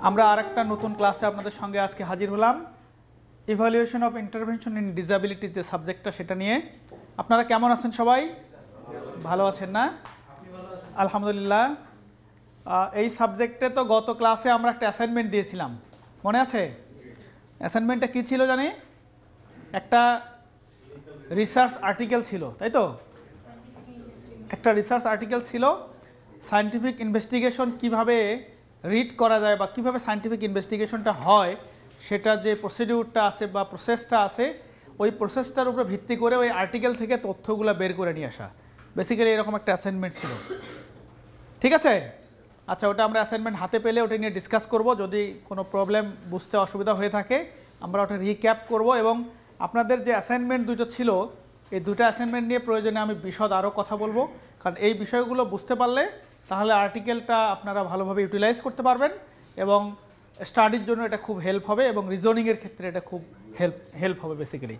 আমরা আরেকটা নতুন ক্লাসে আপনাদের সঙ্গে আজকে হাজির হলাম। Evaluation of intervention in disability যে সাবজেক্টটা সেটা নিয়ে। আপনারা কেমন আছেন? সবাই ভালো আছেন না? আলহামদুলিল্লাহ। এই সাবজেক্টে তো গত ক্লাসে আমরা একটা অ্যাসাইনমেন্ট দিয়েছিলাম, মনে আছে? অ্যাসাইনমেন্টটা কী ছিল জানি? একটা রিসার্চ আর্টিকেল ছিল, তাই তো? একটা রিসার্চ আর্টিকেল ছিল, সায়েন্টিফিক ইনভেস্টিগেশন কিভাবে রিড করা যায় বা কিভাবে সায়েন্টিফিক ইনভেস্টিগেশনটা হয়, সেটা যে প্রসিডিউরটা আছে বা প্রসেসটা আছে, ওই প্রসেসটার উপরে ভিত্তি করে ওই আর্টিকেল থেকে তথ্যগুলো বের করে নিয়ে আসা। বেসিক্যালি এরকম একটা অ্যাসাইনমেন্ট ছিল, ঠিক আছে? আচ্ছা, ওটা আমরা অ্যাসাইনমেন্ট হাতে পেলে ওটা নিয়ে ডিসকাস করব। যদি কোনো প্রবলেম বুঝতে অসুবিধা হয়ে থাকে আমরা ওটা রিক্যাপ করব, এবং আপনাদের যে অ্যাসাইনমেন্ট দুটো ছিল এই দুটো অ্যাসাইনমেন্ট নিয়ে প্রয়োজনে আমি বিশদ আরও কথা বলবো, কারণ এই বিষয়গুলো বুঝতে পারলে তাহলে আর্টিকেলটা আপনারা ভালোভাবে ইউটিলাইজ করতে পারবেন এবং স্টাডির জন্য এটা খুব হেল্প হবে এবং রিজনিংয়ের ক্ষেত্রে এটা খুব হেল্প হবে বেসিক্যালি।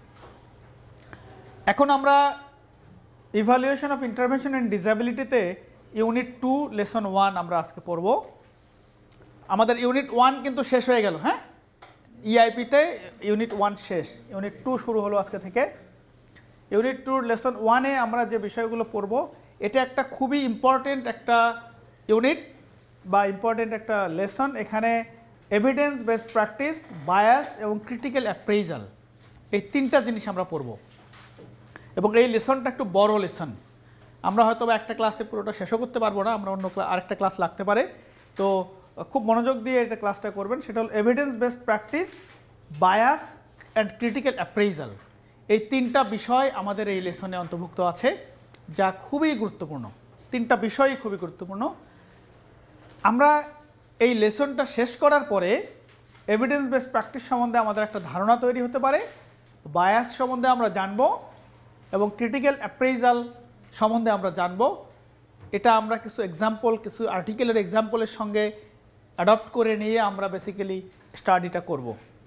এখন আমরা ইভ্যালুয়েশন অফ ইন্টারভেনশন ইন ডিসএবিলিটিতে ইউনিট 2 লেসন 1 আমরা আজকে পড়ব। আমাদের ইউনিট 1 কিন্তু শেষ হয়ে গেল, হ্যাঁ? ইআইপিতে ইউনিট 1 শেষ, ইউনিট 2 শুরু হলো আজকে থেকে। ইউনিট 2 লেসন 1-এ আমরা যে বিষয়গুলো পড়ব, এটা একটা খুবই ইম্পর্টেন্ট একটা ইউনিট বা ইম্পর্টেন্ট একটা লেসন। এখানে এভিডেন্স বেসড প্র্যাকটিস, বায়াস এবং ক্রিটিক্যাল অ্যাপ্রেইজাল, এই তিনটা জিনিস আমরা পড়ব। এবং এই লেসনটা একটু বড় লেসন, আমরা হয়তো বা একটা ক্লাসে পুরোটা শেষও করতে পারবো না, আমরা অন্য আরেকটা ক্লাস লাগতে পারে। তো খুব মনোযোগ দিয়ে এটা ক্লাসটা করবেন। সেটা হল evidence based practice, bias and critical appraisal. এই তিনটা বিষয় আমাদের এই লেসনে অন্তর্ভুক্ত আছে, যা খুবই গুরুত্বপূর্ণ। তিনটা বিষয়ই খুবই গুরুত্বপূর্ণ। আমরা এই লেসনটা শেষ করার পরে এভিডেন্স বেসড প্র্যাকটিস সম্বন্ধে আমাদের একটা ধারণা তৈরি হতে পারে, বায়াস সম্বন্ধে আমরা জানবো এবং ক্রিটিক্যাল অ্যাপ্রেইজাল সম্বন্ধে আমরা জানবো। এটা আমরা কিছু এক্সাম্পল, কিছু আর্টিকেলের এক্সাম্পলের সঙ্গে অ্যাডপ্ট করে নিয়ে আমরা বেসিক্যালি স্টাডিটা করব।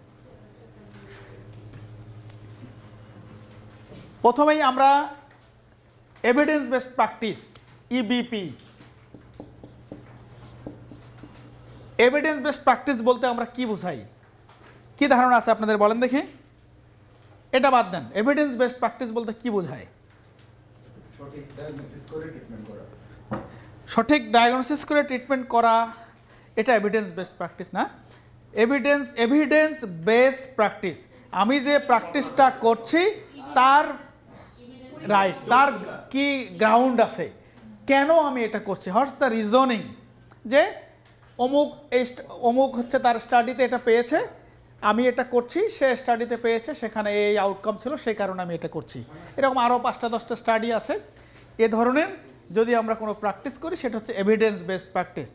প্রথমেই আমরা evidence based practice, EBP, evidence based practice বলতে আমরা কি বোঝাই, কি ধারণা আছে আপনাদের বলেন দেখি? এটা বাদ দেন, এভিডেন্স বেসড প্র্যাকটিস বলতে কি বোঝায়? সঠিক ডায়াগনোসিস করে ট্রিটমেন্ট করা, এটা এভিডেন্স বেসড প্র্যাকটিস না? এভিডেন্স বেসড প্র্যাকটিস, আমি যে প্র্যাকটিসটা করছি তার রাইট, তার কি গ্রাউন্ড আছে, কেন আমি এটা করছি, হোয়াটস দ্য রিজনিং, যে অমুক হচ্ছে তার স্টাডিতে এটা পেয়েছে, আমি এটা করছি, সে স্টাডিতে পেয়েছে, সেখানে এই আউটকাম ছিল, সেই কারণে আমি এটা করছি। এরকম আরও 5-10টা স্টাডি আছে। এ ধরনের যদি আমরা কোনো প্র্যাকটিস করি সেটা হচ্ছে এভিডেন্স বেসড প্র্যাকটিস।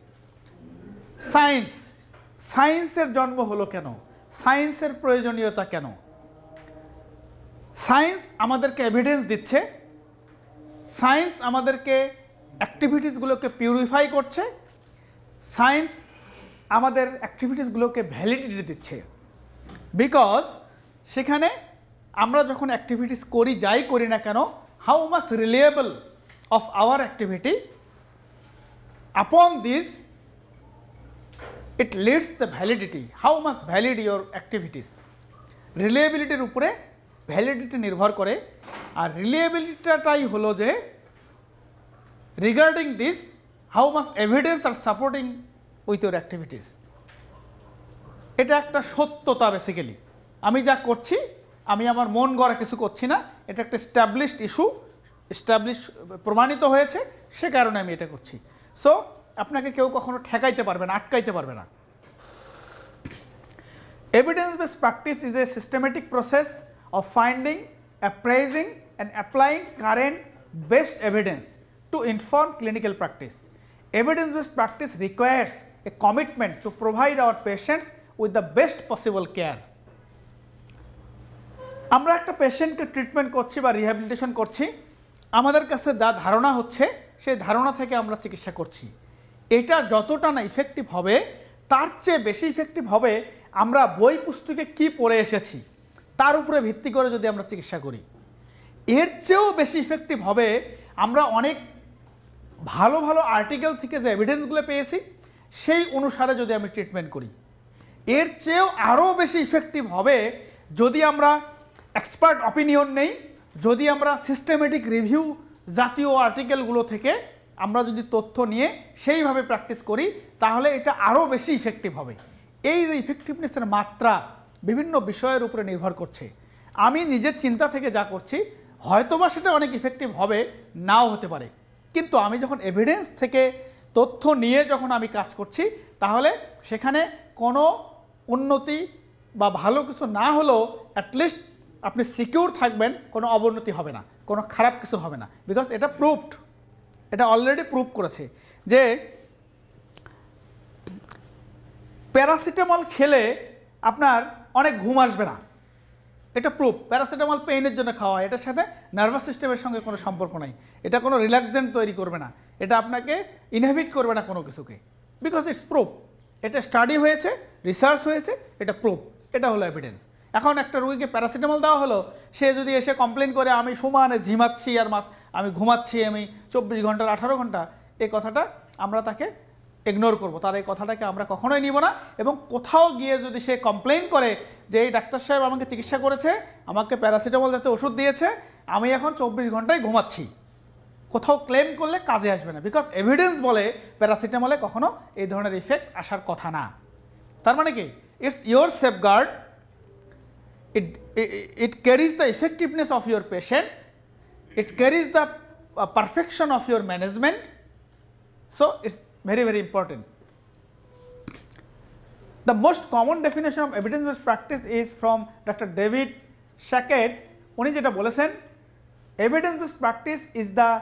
সায়েন্সের জন্ম হলো কেন? সায়েন্সের প্রয়োজনীয়তা কেন? সায়েন্স আমাদেরকে এভিডেন্স দিচ্ছে, সায়েন্স আমাদেরকে অ্যাক্টিভিটিসগুলোকে পিউরিফাই করছে, সায়েন্স আমাদের অ্যাক্টিভিটিসগুলোকে ভ্যালিডিটি দিচ্ছে। বিকজ সেখানে আমরা যখন অ্যাক্টিভিটিস করি, যাই করি না কেন, how much reliable of our activity, upon this it leads the validity, how much valid your activities. রিলায়েবিলিটির উপরে ভ্যালিডিটি নির্ভর করে। আর রিলায়েবিলিটিটাই হলো যে regarding this how much evidence আর সাপোর্টিং উইথ ইউর অ্যাক্টিভিটিস। এটা একটা সত্যতা বেসিক্যালি, আমি যা করছি আমি আমার মন গড়া কিছু করছি না, এটা একটা এস্টাবলিশড ইস্যু, প্রমাণিত হয়েছে, সে কারণে আমি এটা করছি। সো আপনাকে কেউ কখনো ঠেকাইতে পারবে না, আটকাইতে পারবে না। Evidence based practice is a systematic process of finding, appraising and applying current best evidence to inform clinical practice. Evidence-based practice requires a commitment to provide our patients with the best possible care. আমরা একটা পেশেন্টকে treatment করছি বা rehabilitation করছি, আমাদের কাছে যা ধারণা হচ্ছে সেই ধারণা থেকে আমরা চিকিৎসা করছি। এটা যতটা না ইফেক্টিভ হবে, তার চেয়ে বেশি ইফেক্টিভ হবে আমরা বই পুস্তকে কি পড়ে এসেছি তার উপরে ভিত্তি করে যদি আমরা চিকিৎসা করি। এর চেয়েও বেশি ইফেক্টিভ হবে আমরা অনেক ভালো ভালো আর্টিকেল থেকে যে এভিডেন্সগুলো পেয়েছি সেই অনুসারে যদি আমি ট্রিটমেন্ট করি। এর চেয়েও আরও বেশি ইফেক্টিভ হবে যদি আমরা এক্সপার্ট অপিনিয়ন নেই, যদি আমরা সিস্টেমেটিক রিভিউ জাতীয় আর্টিকেলগুলো থেকে আমরা যদি তথ্য নিয়ে সেইভাবে প্র্যাকটিস করি, তাহলে এটা আরও বেশি ইফেক্টিভ হবে। এই যে ইফেক্টিভনেসের মাত্রা বিভিন্ন বিষয়ের উপরে নির্ভর করছে। আমি নিজের চিন্তা থেকে যা করছি হয়তোবা সেটা অনেক ইফেক্টিভ হবে, নাও হতে পারে, কিন্তু আমি যখন এভিডেন্স থেকে তথ্য নিয়ে যখন আমি কাজ করছি, তাহলে সেখানে কোনো উন্নতি বা ভালো কিছু না হলেও অ্যাটলিস্ট আপনি সিকিউর থাকবেন, কোনো অবনতি হবে না, কোনো খারাপ কিছু হবে না, বিকজ এটা প্রুভড, এটা অলরেডি প্রুভ করেছে যে প্যারাসিটামল খেলে আপনার অনেক ঘুম আসবে না, এটা প্রুফ। প্যারাসিটামল পেইনের জন্য খাওয়া, এটার সাথে নার্ভাস সিস্টেমের সঙ্গে কোনো সম্পর্ক নাই, এটা কোনো রিল্যাক্সেন্ট তৈরি করবে না, এটা আপনাকে ইনহিবিট করবে না কোনো কিছুকে, বিকজ ইটস প্রুফ। এটা স্টাডি হয়েছে, রিসার্চ হয়েছে, এটা প্রুফ, এটা হলো এভিডেন্স। এখন একটা রোগীকে প্যারাসিটামল দেওয়া হলো, সে যদি এসে কমপ্লেন করে আমি সমানে ঝিমাচ্ছি আর আমি ঘুমাচ্ছি, আমি 24 ঘন্টার 18 ঘন্টা, এই কথাটা আমরা তাকে ইগনোর করব, তার এই কথাটাকে আমরা কখনোই নিব না। এবং কোথাও গিয়ে যদি সে কমপ্লেন করে যে এই ডাক্তার সাহেব আমাকে চিকিৎসা করেছে, আমাকে প্যারাসিটামল জাতীয় ওষুধ দিয়েছে, আমি এখন 24 ঘন্টায় ঘুমাচ্ছি, কোথাও ক্লেম করলে কাজে আসবে না, বিকজ এভিডেন্স বলে প্যারাসিটামলে কখনো এই ধরনের ইফেক্ট আসার কথা না। তার মানে কি, it's your safeguard, it carries the effectiveness of your patients, it carries the perfection of your management, so it's very, very important. The most common definition of evidence-based practice is from Dr. David Shackett. উনি যেটা বলেছেন, evidence-based practice is the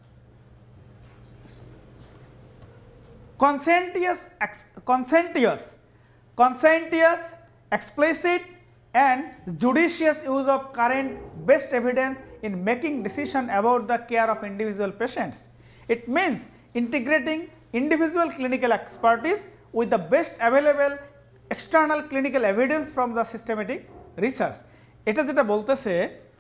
conscientious, explicit and judicious use of current best evidence in making decision about the care of individual patients. It means integrating individual clinical expertise with the best available external clinical evidence from the systematic research. এটা যেটা বলতেছে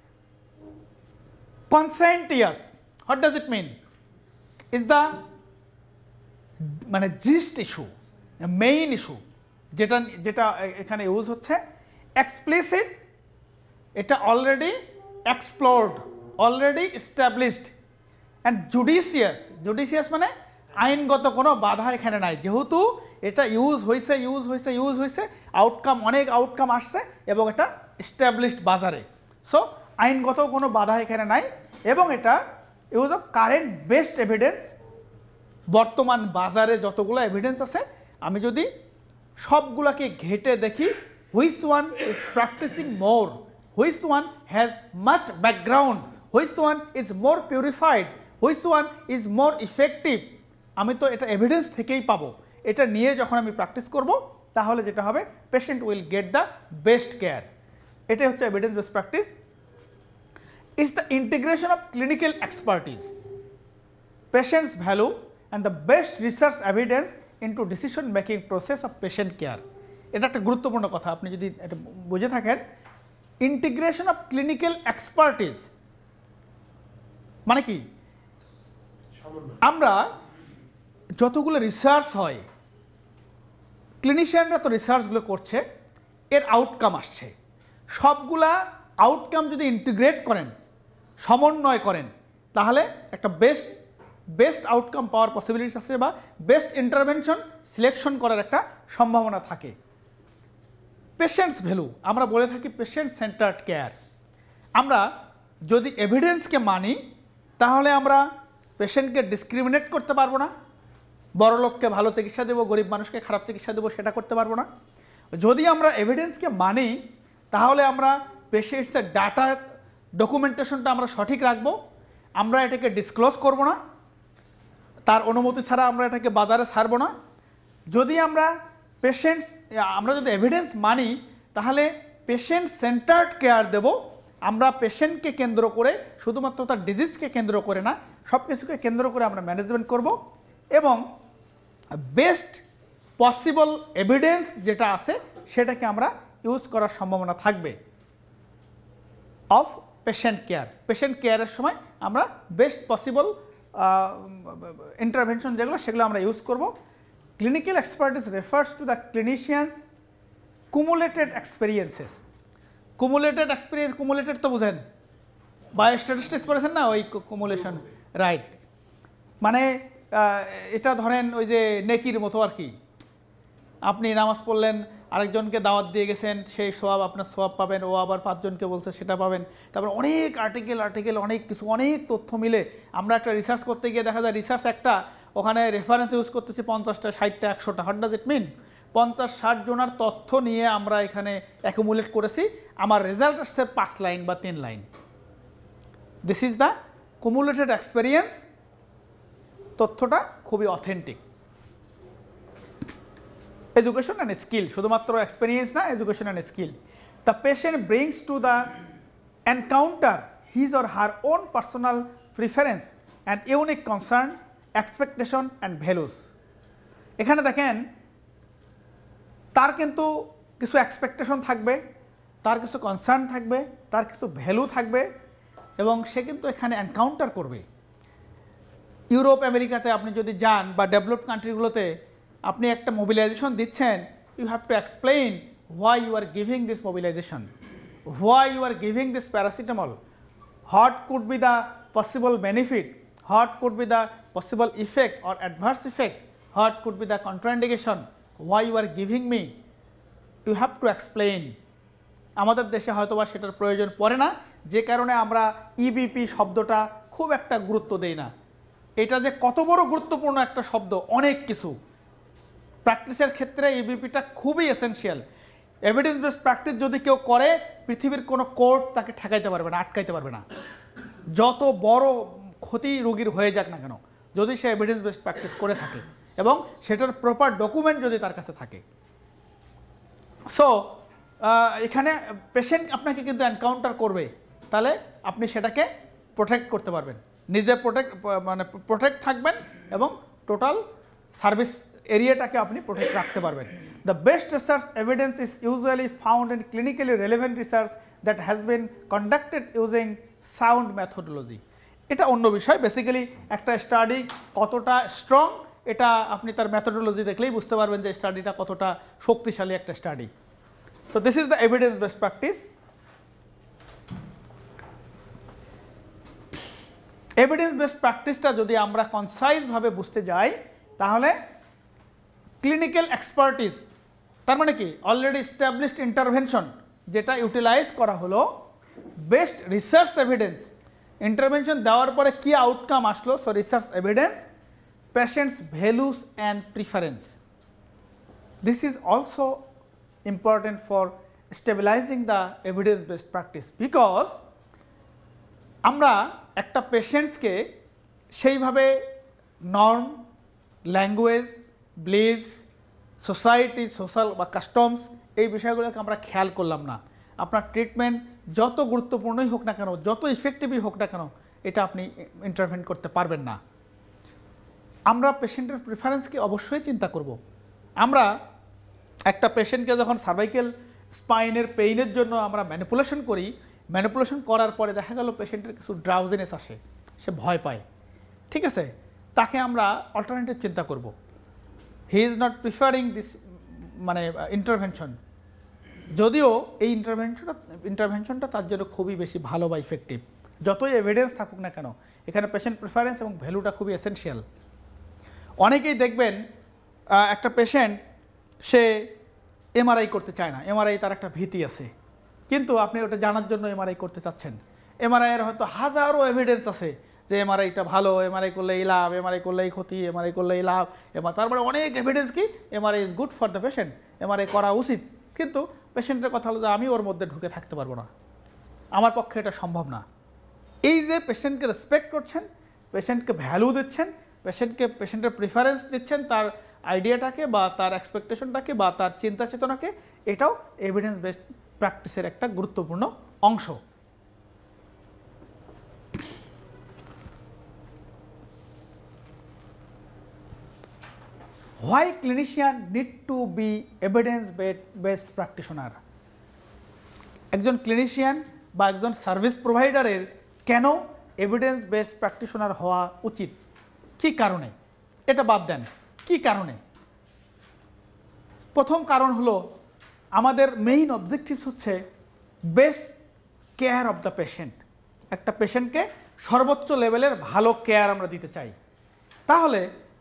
conscientious, what does it mean? Is the মানে gist issue, main issue যেটা এখানে use হচ্ছে। Explicit, এটা already explored, already established. And judicious মানে আইনগত কোনো বাধা এখানে নাই, যেহেতু এটা ইউজ হয়েছে, অনেক আউটকাম আসছে এবং এটা এস্টাবলিশড বাজারে, সো আইনগত কোনো বাধা এখানে নাই। এবং এটা use of current best evidence, বর্তমান বাজারে যতগুলো এভিডেন্স আছে আমি যদি সবগুলোকে ঘেটে দেখি, which one is practising more, which one has much background, which one is more purified, which one is more effective, আমি তো এটা এভিডেন্স থেকেই পাবো। এটা নিয়ে যখন আমি প্র্যাকটিস করব, তাহলে যেটা হবে, patient will get the best care. এটাই হচ্ছে evidence based practice. It's the integration of clinical expertise, patients value and the best research evidence into decision making process of patient care. এটা একটা গুরুত্বপূর্ণ কথা, আপনি যদি এটা বুঝে থাকেন। ইন্টিগ্রেশন অফ ক্লিনিক্যাল এক্সপার্টিস মানে কি, আমরা যতগুলো রিসার্চ হয়, ক্লিনিশিয়ানরা তো রিসার্চগুলো করছে, এর আউটকাম আসছে, সবগুলা আউটকাম যদি ইন্টিগ্রেট করেন, সমন্বয় করেন, তাহলে একটা বেস্ট আউটকাম পাওয়ার পসিবিলিটিস আছে বা বেস্ট ইন্টারভেনশন সিলেকশন করার একটা সম্ভাবনা থাকে। পেশেন্টস ভ্যালু, আমরা বলে থাকি পেশেন্ট সেন্টার্ড কেয়ার। আমরা যদি এভিডেন্সকে মানি, তাহলে আমরা পেশেন্টকে ডিসক্রিমিনেট করতে পারবো না, বড় লোককে ভালো চিকিৎসা দেবো, গরিব মানুষকে খারাপ চিকিৎসা দেবো, সেটা করতে পারবো না। যদি আমরা এভিডেন্সকে মানি, তাহলে আমরা পেশেন্টসের ডাটা ডকুমেন্টেশনটা আমরা সঠিক রাখবো, আমরা এটাকে ডিসক্লোজ করব না, তার অনুমতি ছাড়া আমরা এটাকে বাজারে ছাড়বো না। যদি আমরা যদি এভিডেন্স মানি, তাহলে পেশেন্ট সেন্টার্ড কেয়ার দেব, আমরা পেশেন্টকে কেন্দ্র করে, শুধুমাত্র তার ডিজিজকে কেন্দ্র করে না, সব কিছুকে কেন্দ্র করে আমরা ম্যানেজমেন্ট করব এবং বেস্ট পসিবল এভিডেন্স যেটা আছে সেটাকে আমরা ইউজ করার সম্ভাবনা থাকবে অফ পেশেন্ট কেয়ারের সময় আমরা বেস্ট পসিবল ইন্টারভেনশন যেগুলো, সেগুলো আমরা ইউজ করব। Clinical expertise refers to the clinicians cumulated experiences. Cumulated experience, cumulated তো বুঝেন, বায়োস্ট্যাটিস্টিক্স পড়েছেন না, ওই কুমুলেশন, রাইট। মানে এটা ধরেন ওই যে নেকির মতো আর কি, আপনি নামাজ পড়লেন, আরেকজনকে দাওয়াত দিয়ে গেছেন, সেই সোয়াব আপনার সোয়াব পাবেন, ও আবার 5 জনকে বলছে সেটা পাবেন। তারপর অনেক আর্টিকেল অনেক কিছু, অনেক তথ্য মিলে আমরা একটা রিসার্চ করতে গিয়ে দেখা যায় রিসার্চ একটা, ওখানে রেফারেন্স ইউজ করতেছি 50টা 60টা 100টা। হোয়াট ডাজ ইট মিন? 50-60 জনের তথ্য নিয়ে আমরা এখানে অ্যাকুমুলেট করেছি, আমার রেজাল্ট আসছে 5 লাইন বা 3 line. This is the cumulated experience. তথ্যটা খুবই অথেন্টিক। এডুকেশন অ্যান্ড স্কিল, শুধুমাত্র এক্সপেরিয়েন্স না, education and skill. The patient brings to the encounter his or her own personal preference and unique concern, expectation and values. এখানে দেখেন তার কিন্তু কিছু expectation থাকবে, তার কিছু কনসার্ন থাকবে, তার কিছু ভ্যালু থাকবে, এবং সে কিন্তু এখানে এনকাউন্টার করবে। ইউরোপ আমেরিকাতে আপনি যদি যান বা ডেভেলপড কান্ট্রিগুলোতে, আপনি একটা মোবিলাইজেশন দিচ্ছেন, you have to explain why you are giving this mobilisation, why you are giving this paracetamol, what could be the possible benefit, what could be the possible effect or adverse effect, what could be the contraindication, why you are giving me, you have to explain. আমাদের দেশে হয়তোবা সেটার প্রয়োজন পড়ে না, যে কারণে আমরা ইবিপি শব্দটা খুব একটা গুরুত্ব দেই না। এটা যে কত বড় গুরুত্বপূর্ণ একটা শব্দ, অনেক কিছু প্র্যাকটিসের ক্ষেত্রে ইবিপিটা খুবই এসেনশিয়াল। এভিডেন্স বেসড প্র্যাকটিস যদি কেউ করে, পৃথিবীর কোনো কোর্ট তাকে ঠেকাইতে পারবে না, আটকাইতে পারবে না, যত বড় ক্ষতি রোগীর হয়ে যাক না কেন, যদি সে এভিডেন্স বেসড প্র্যাকটিস করে থাকে এবং সেটার প্রপার ডকুমেন্ট যদি তার কাছে থাকে। সো এখানে পেশেন্ট আপনাকে কিন্তু এনকাউন্টার করবে, তাহলে আপনি সেটাকে প্রোটেক্ট করতে পারবেন, নিজে প্রোটেক্ট থাকবেন এবং টোটাল সার্ভিস এরিয়াটাকে আপনি প্রোটেক্ট রাখতে পারবেন। The best research evidence is usually found in clinically relevant research that has been conducted using sound methodology. এটা অন্য বিষয়। বেসিক্যালি একটা স্টাডি কতটা স্ট্রং, এটা আপনি তার মেথোডোলজি দেখলেই বুঝতে পারবেন যে স্টাডিটা কতটা শক্তিশালী একটা study. So this is the evidence based practice. Evidence based প্র্যাকটিসটা যদি আমরা কনসাইজভাবে বুঝতে যাই, তাহলে ক্লিনিক্যাল এক্সপার্টিস, তার মানে কি অলরেডি এস্টাবলিশড ইন্টারভেনশন যেটা ইউটিলাইজ করা হলো, বেস্ট রিসার্চ এভিডেন্স, ইন্টারভেনশন দেওয়ার পরে কি আউটকাম আসলো, so research evidence, patients values and preference. This is also important for stabilising the evidence based practice, because আমরা একটা পেশেন্টসকে সেইভাবে norm, language, beliefs, society, social বা কাস্টমস, এই বিষয়গুলোকে আমরা খেয়াল করলাম না। আপনার ট্রিটমেন্ট যত গুরুত্বপূর্ণই হোক না কেন, যত ইফেক্টিভই হোক না কেন, এটা আপনি ইন্টারভেন করতে পারবেন না। আমরা পেশেন্টের প্রিফারেন্সকে অবশ্যই চিন্তা করব। আমরা একটা পেশেন্টকে যখন সার্ভাইকেল স্পাইনের পেইনের জন্য আমরা ম্যানিপুলেশন করি, ম্যানিপুলেশন করার পরে দেখা গেল পেশেন্টের কিছু ড্রাউজিনেস আসে, সে ভয় পায়, ঠিক আছে, তাকে আমরা অল্টারনেটিভ চিন্তা করব। He is not preferring this মানে ইন্টারভেনশন, যদিও এই ইন্টারভেনশনটা তার জন্য খুবই বেশি ভালো বা ইফেক্টিভ, যতই এভিডেন্স থাকুক না কেন। এখানে পেশেন্ট প্রিফারেন্স এবং ভ্যালুটা খুবই এসেনশিয়াল। অনেকেই দেখবেন একটা পেশেন্ট সে এমআরআই করতে চায় না, এমআরআই তার একটা ভীতি আছে, কিন্তু আপনি ওটা জানার জন্য এমআরআই করতে চাচ্ছেন। এমআরআইয়ের হয়তো হাজারো এভিডেন্স আছে যে এমআরআইটা ভালো, এমআরআই করলে এই লাভ, এমআরআই করলে এই ক্ষতি, এমআরআই করলে এই লাভ, তারপরে অনেক এভিডেন্স কি MRI is good for the patient, MRI করা উচিত, কিন্তু পেশেন্টের কথা হলো যে আমি ওর মধ্যে ঢুকে থাকতে পারবো না, আমার পক্ষে এটা সম্ভব না। এই যে পেশেন্টকে রেসপেক্ট করছেন, পেশেন্টকে ভ্যালু দিচ্ছেন, পেশেন্টের প্রিফারেন্স দিচ্ছেন, তার আইডিয়াটাকে বা তার এক্সপেকটেশনটাকে বা তার চিন্তা চেতনাকে, এটাও এভিডেন্স বেসড প্র্যাকটিসের একটা গুরুত্বপূর্ণ অংশ। Why clinician need to be evidence based practitioner? একজন ক্লিনিশিয়ান বা একজন সার্ভিস প্রোভাইডারের কেন এভিডেন্স বেসড প্র্যাকটিশনার হওয়া উচিত, কি কারণে, এটা বাদ দেন, কি কারণে? প্রথম কারণ হলো আমাদের মেইন অবজেক্টিভস হচ্ছে best care of the patient. একটা পেশেন্টকে সর্বোচ্চ লেভেলের ভালো কেয়ার আমরা দিতে চাই। তাহলে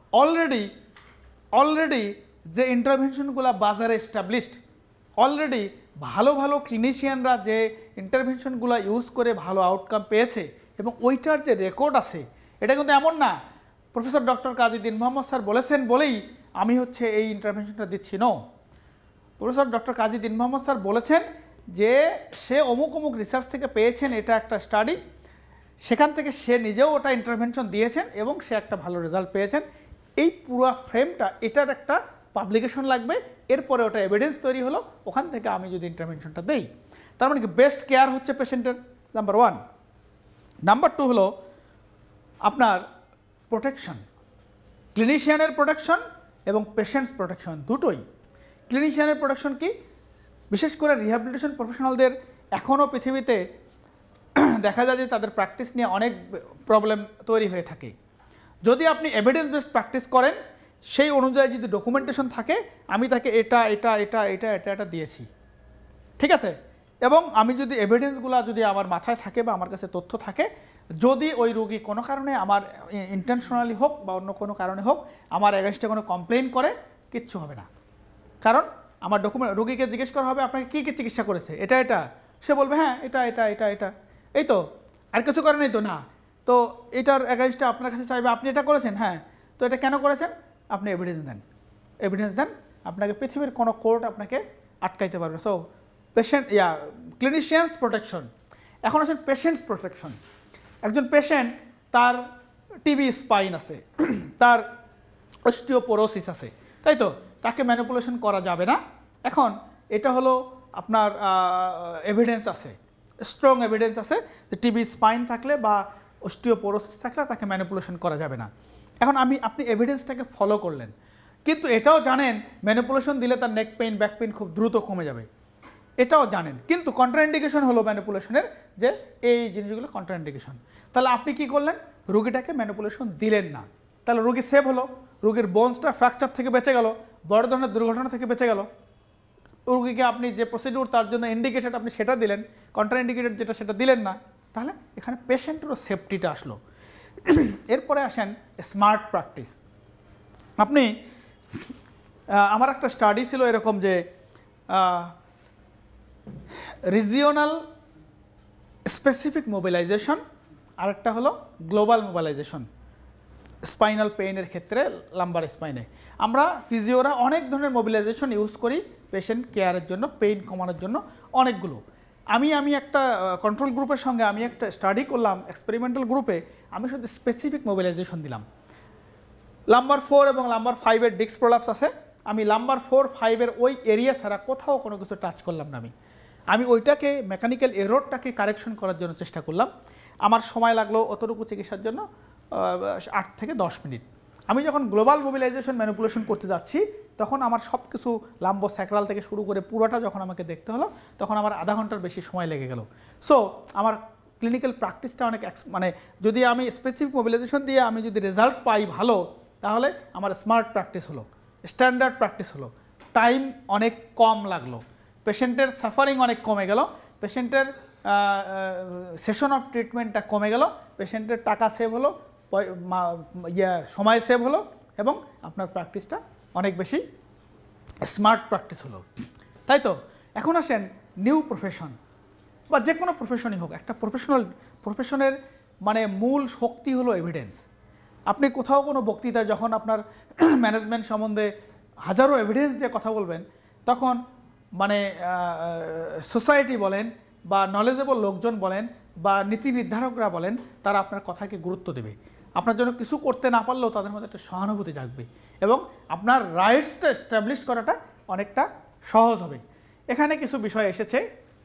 অলরেডি যে ইন্টারভেনশনগুলো বাজারে এস্টাবলিশড, অলরেডি ভালো ভালো ক্লিনিশিয়ানরা যে ইন্টারভেনশনগুলো ইউজ করে ভালো আউটকাম পেয়েছে এবং ওইটার যে রেকর্ড আছে, এটা কিন্তু এমন না professor doctor Kazi Din Mohammad sir বলেছেন বলেই আমি হচ্ছে এই ইন্টারভেনশনটা দিচ্ছি। No, professor doctor Kazi Din Mohammad sir বলেছেন যে সে অমুক অমুক রিসার্চ থেকে পেয়েছেন, এটা একটা স্টাডি, সেখান থেকে সে নিজেও ওটা ইন্টারভেনশন দিয়েছেন এবং সে একটা ভালো রেজাল্ট পেয়েছেন। এই পুরো ফ্রেমটা, এটার একটা পাবলিকেশন লাগবে, এরপরে ওটা এভিডেন্স তৈরি হলো, ওখান থেকে আমি যদি ইন্টারভেনশনটা দেই। তার মানে কি বেস্ট কেয়ার হচ্ছে পেশেন্টের নাম্বার 1। নাম্বার 2 হলো আপনার প্রোটেকশন, ক্লিনিশিয়ানের প্রোটেকশন এবং পেশেন্টস প্রোটেকশন দুটোই। ক্লিনিশিয়ানের প্রোটেকশন কি, বিশেষ করে রিহ্যাবিলিটেশন প্রফেশনালদের এখনও পৃথিবীতে দেখা যায় যে তাদের প্র্যাকটিস নিয়ে অনেক প্রবলেম তৈরি হয়ে থাকে। যদি আপনি এভিডেন্স বেসড প্র্যাকটিস করেন, সেই অনুযায়ী যদি ডকুমেন্টেশন থাকে, আমি তাকে এটা এটা এটা এটা এটা এটা দিয়েছি, ঠিক আছে, এবং আমি যদি এভিডেন্সগুলো যদি আমার মাথায় থাকে বা আমার কাছে তথ্য থাকে, যদি ওই রোগী কোনো কারণে আমার ইন্টেনশনালি হোক বা অন্য কোনো কারণে হোক আমার এগেনস্টে কোনো কমপ্লেন করে, কিচ্ছু হবে না। কারণ আমার ডকুমেন্ট, রোগীকে জিজ্ঞেস করা হবে আপনাকে কী কী চিকিৎসা করেছে, এটা এটা, সে বলবে হ্যাঁ এটা এটা এটা এটা, এই তো, আর কিছু করে নেই তো, না তো এটার এগেনস্টে আপনার কাছে চাইবে আপনি এটা করেছেন, হ্যাঁ তো এটা কেন করেছেন, আপনি এভিডেন্স দেন, আপনাকে পৃথিবীর কোনো কোর্ট আপনাকে আটকাইতে পারবে। So patient clinicians protection. এখন আসেন পেশেন্টস প্রোটেকশন। একজন পেশেন্ট, তার টিবি স্পাইন আছে, তার অস্টিওপোরোসিস আছে, তাই তো, তাকে ম্যানিপুলেশন করা যাবে না। এখন এটা হলো আপনার এভিডেন্স আছে, স্ট্রং এভিডেন্স আছে যে টিবি স্পাইন থাকলে বা অস্টিওপোরোসিস থাকলে তাকে ম্যানিপুলেশন করা যাবে না। এখন আপনি এভিডেন্সটাকে ফলো করলেন, কিন্তু এটাও জানেন ম্যানিপুলেশন দিলে তার নেক পেইন, ব্যাক পেইন খুব দ্রুত কমে যাবে, এটাও জানেন, কিন্তু কন্ট্রাইন্ডিকেশন হলো ম্যানিপুলেশনের, যে এই জিনিসগুলো কন্ট্রাইন্ডিকেশন। তাহলে আপনি কি করলেন, রোগীটাকে ম্যানিপুলেশন দিলেন না, তাহলে রোগী সেভ হলো, রোগীর বোনসটা ফ্র্যাকচার থেকে বেঁচে গেল, বড় ধরনের দুর্ঘটনা থেকে বেঁচে গেল। রোগীকে আপনি যে প্রসিডিউর তার জন্য ইন্ডিকেটেড আপনি সেটা দিলেন, কন্ট্রাইন্ডিকেটেড যেটা সেটা দিলেন না, তাহলে এখানে পেশেন্টেরও সেফটিটা আসলো। এরপরে আসেন স্মার্ট প্র্যাকটিস। আপনি আমার একটা স্টাডি ছিল এরকম যে রিজিওনাল স্পেসিফিক মোবিলাইজেশন, আরেকটা হলো গ্লোবাল মোবিলাইজেশন স্পাইনাল পেইনের ক্ষেত্রে, লাম্বার স্পাইনে। আমরা ফিজিওরা অনেক ধরনের মোবিলাইজেশন ইউজ করি পেশেন্ট কেয়ারের জন্য, পেইন কমানোর জন্য অনেকগুলো। আমি একটা কন্ট্রোল গ্রুপের সঙ্গে আমি একটা স্টাডি করলাম, এক্সপেরিমেন্টাল গ্রুপে আমি শুধু স্পেসিফিক মোবিলাইজেশন দিলাম। লাম্বার 4 এবং লাম্বার 5-এর ডিস্ক প্রলাপস আছে, আমি লাম্বার 4-5-এর ওই এরিয়া ছাড়া কোথাও কোনো কিছু টাচ করলাম না। আমি ওইটাকে মেকানিক্যাল এররটাকে কারেকশন করার জন্য চেষ্টা করলাম। আমার সময় লাগলো অতটুকু চিকিৎসার জন্য 8 থেকে 10 মিনিট। আমি যখন গ্লোবাল মোবিলাইজেশন ম্যানিপুলেশন করতে যাচ্ছি, তখন আমার সব কিছু লাম্বো স্যাক্রাল থেকে শুরু করে পুরোটা যখন আমাকে দেখতে হলো, তখন আমার আধা ঘন্টার বেশি সময় লেগে গেল। সো আমার ক্লিনিক্যাল প্র্যাকটিসটা অনেক মানে যদি আমি স্পেসিফিক মোবিলাইজেশন দিয়ে আমি যদি রেজাল্ট পাই ভালো, তাহলে আমার স্মার্ট প্র্যাকটিস হলো, স্ট্যান্ডার্ড প্র্যাকটিস হলো, টাইম অনেক কম লাগলো, পেশেন্টের সাফারিং অনেক কমে গেল, পেশেন্টের সেশন অফ ট্রিটমেন্টটা কমে গেল, পেশেন্টের টাকা সেভ হলো, সময় সেভ হলো, এবং আপনার প্র্যাকটিসটা অনেক বেশি স্মার্ট প্র্যাকটিস হলো, তাই তো। এখন আসেন নিউ প্রফেশন বা যে কোনো প্রফেশনই হোক, একটা প্রফেশনের মানে মূল শক্তি হলো এভিডেন্স। আপনি কোথাও কোনো বক্তৃতায় যখন আপনার ম্যানেজমেন্ট সম্বন্ধে হাজারো এভিডেন্স দিয়ে কথা বলবেন, তখন মানে সোসাইটি বলেন বা নলেজেবল লোকজন বলেন বা নীতি নির্ধারকরা বলেন, তারা আপনার কথাকে গুরুত্ব দেবে। আপনার জন্য কিছু করতে না পারলেও তাদের মধ্যে একটা সহানুভূতি জাগবে এবং আপনার রাইটসটা এস্টাবলিশ করাটা অনেকটা সহজ হবে। এখানে কিছু বিষয় এসেছে,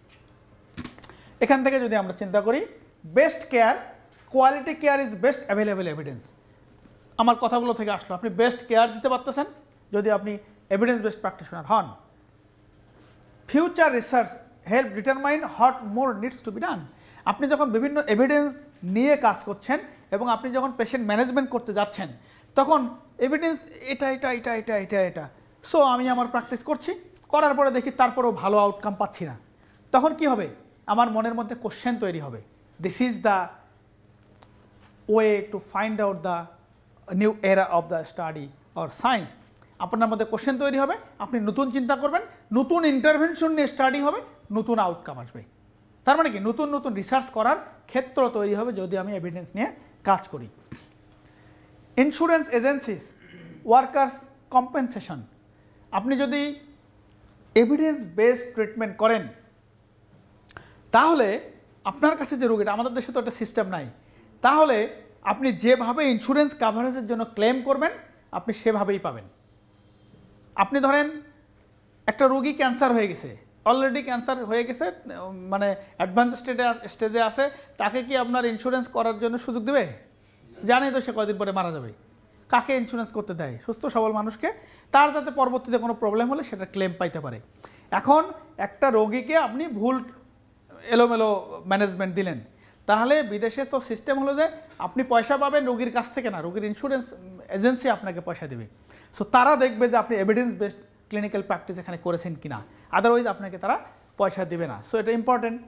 এখান থেকে যদি আমরা চিন্তা করি, best care, quality care is best available evidence. আমার কথাগুলো থেকে আসলো, আপনি বেস্ট কেয়ার দিতে পারতেছেন যদি আপনি এভিডেন্স বেস্ট প্র্যাকটিশনার হন। Future research help determine what more needs to be done. আপনি যখন বিভিন্ন এভিডেন্স নিয়ে কাজ করছেন এবং আপনি যখন পেশেন্ট ম্যানেজমেন্ট করতে যাচ্ছেন, তখন এভিডেন্স এটা এটা এটা এটা এটা এটা, সো আমি আমার প্র্যাকটিস করছি, করার পরে দেখি তারপরেও ভালো আউটকাম পাচ্ছি না, তখন কি হবে? আমার মনের মধ্যে কোশ্চেন তৈরি হবে, this is the way to find out the new era of the study or science. আপনার মধ্যে কোশ্চেন তৈরি হবে, আপনি নতুন চিন্তা করবেন, নতুন ইন্টারভেনশন নিয়ে স্টাডি হবে, নতুন আউটকাম আসবে। তার মানে কি নতুন নতুন রিসার্চ করার ক্ষেত্র তৈরি হবে যদি আমি এভিডেন্স নিয়ে কাজ করি। ইন্স্যুরেন্স এজেন্সিস, ওয়ার্কার্স কম্পেনসেশন, আপনি যদি এভিডেন্স বেসড ট্রিটমেন্ট করেন তাহলে আপনার কাছে যে রোগীটা, আমাদের দেশে তো একটা সিস্টেম নাই, তাহলে আপনি যেভাবে ইন্স্যুরেন্স কাভারেজের জন্য ক্লেম করবেন আপনি সেভাবেই পাবেন। আপনি ধরেন একটা রোগী ক্যান্সার হয়ে গেছে, অলরেডি ক্যান্সার হয়ে গেছে, মানে অ্যাডভান্স স্টেজে আছে, তাকে কি আপনার ইন্স্যুরেন্স করার জন্য সুযোগ দেবে? জানেই তো সে কয়দিন পরে মারা যাবে। কাকে ইন্স্যুরেন্স করতে দেয়? সুস্থ সবল মানুষকে, তার যাতে পরবর্তীতে কোনো প্রবলেম হলে সেটা ক্লেম পাইতে পারে। এখন একটা রোগীকে আপনি ভুল এলোমেলো ম্যানেজমেন্ট দিলেন, তাহলে বিদেশে তো সিস্টেম হলো যে আপনি পয়সা পাবেন রোগীর কাছ থেকে না, রোগীর ইন্স্যুরেন্স এজেন্সি আপনাকে পয়সা দেবে। সো তারা দেখবে যে আপনি এভিডেন্স বেসড ক্লিনিক্যাল প্র্যাকটিস এখানে করেছেন কিনা, আদারওয়াইজ আপনাকে তারা পয়সা দেবে না। সো এটা ইম্পর্টেন্ট।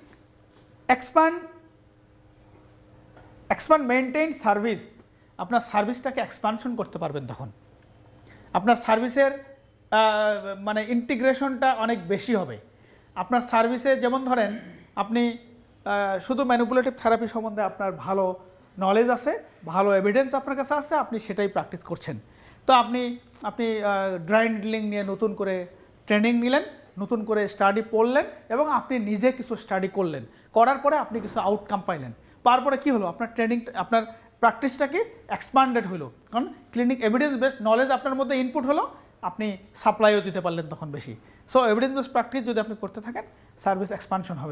এক্সপান্ড মেইনটেইন সার্ভিস, আপনার সার্ভিসটাকে এক্সপানশন করতে পারবেন, তখন আপনার সার্ভিসের মানে ইন্টিগ্রেশনটা অনেক বেশি হবে আপনার সার্ভিসে। যেমন ধরেন আপনি শুধু ম্যানিপুলেটিভ থেরাপি সম্বন্ধে আপনার ভালো নলেজ আছে, ভালো এভিডেন্স আপনার কাছে আছে, আপনি সেটাই প্র্যাকটিস করছেন, তো আপনি ড্রাই নিডলিং নিয়ে নতুন করে ট্রেনিং নিলেন, নতুন করে স্টাডি পড়লেন এবং আপনি নিজে কিছু স্টাডি করলেন, করার পরে আপনি কিছু আউটকাম পাইলেন, তারপরে কি হলো? আপনার ট্রেনিং, আপনার প্র্যাকটিসটাকে এক্সপান্ডেড হলো, কারণ ক্লিনিক এভিডেন্স বেসড নলেজ আপনার মধ্যে ইনপুট হলো, আপনি সাপ্লাইও দিতে পারলেন তখন বেশি। সো এভিডেন্স বেসড প্র্যাকটিস যদি আপনি করতে থাকেন সার্ভিস এক্সপানশন হবে।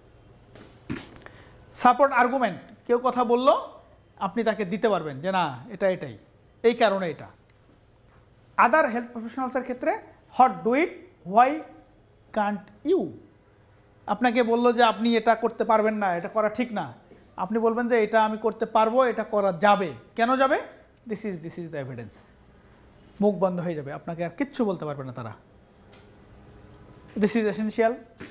সাপোর্ট আর্গুমেন্ট, কেউ কথা বললো আপনি তাকে দিতে পারবেন যে না এটা এটাই, এই কারণে এটা। আদার হেলথ প্রফেশনালসের ক্ষেত্রে what do it, why can't you, আপনাকে বললো যে আপনি এটা করতে পারবেন না, এটা করা ঠিক না, আপনি বলবেন যে এটা আমি করতে পারবো, এটা করা যাবে, কেন যাবে? This is the evidence. মুখ বন্ধ হয়ে যাবে, আপনাকে আর কিচ্ছু বলতে পারবে না তারা। This is essential.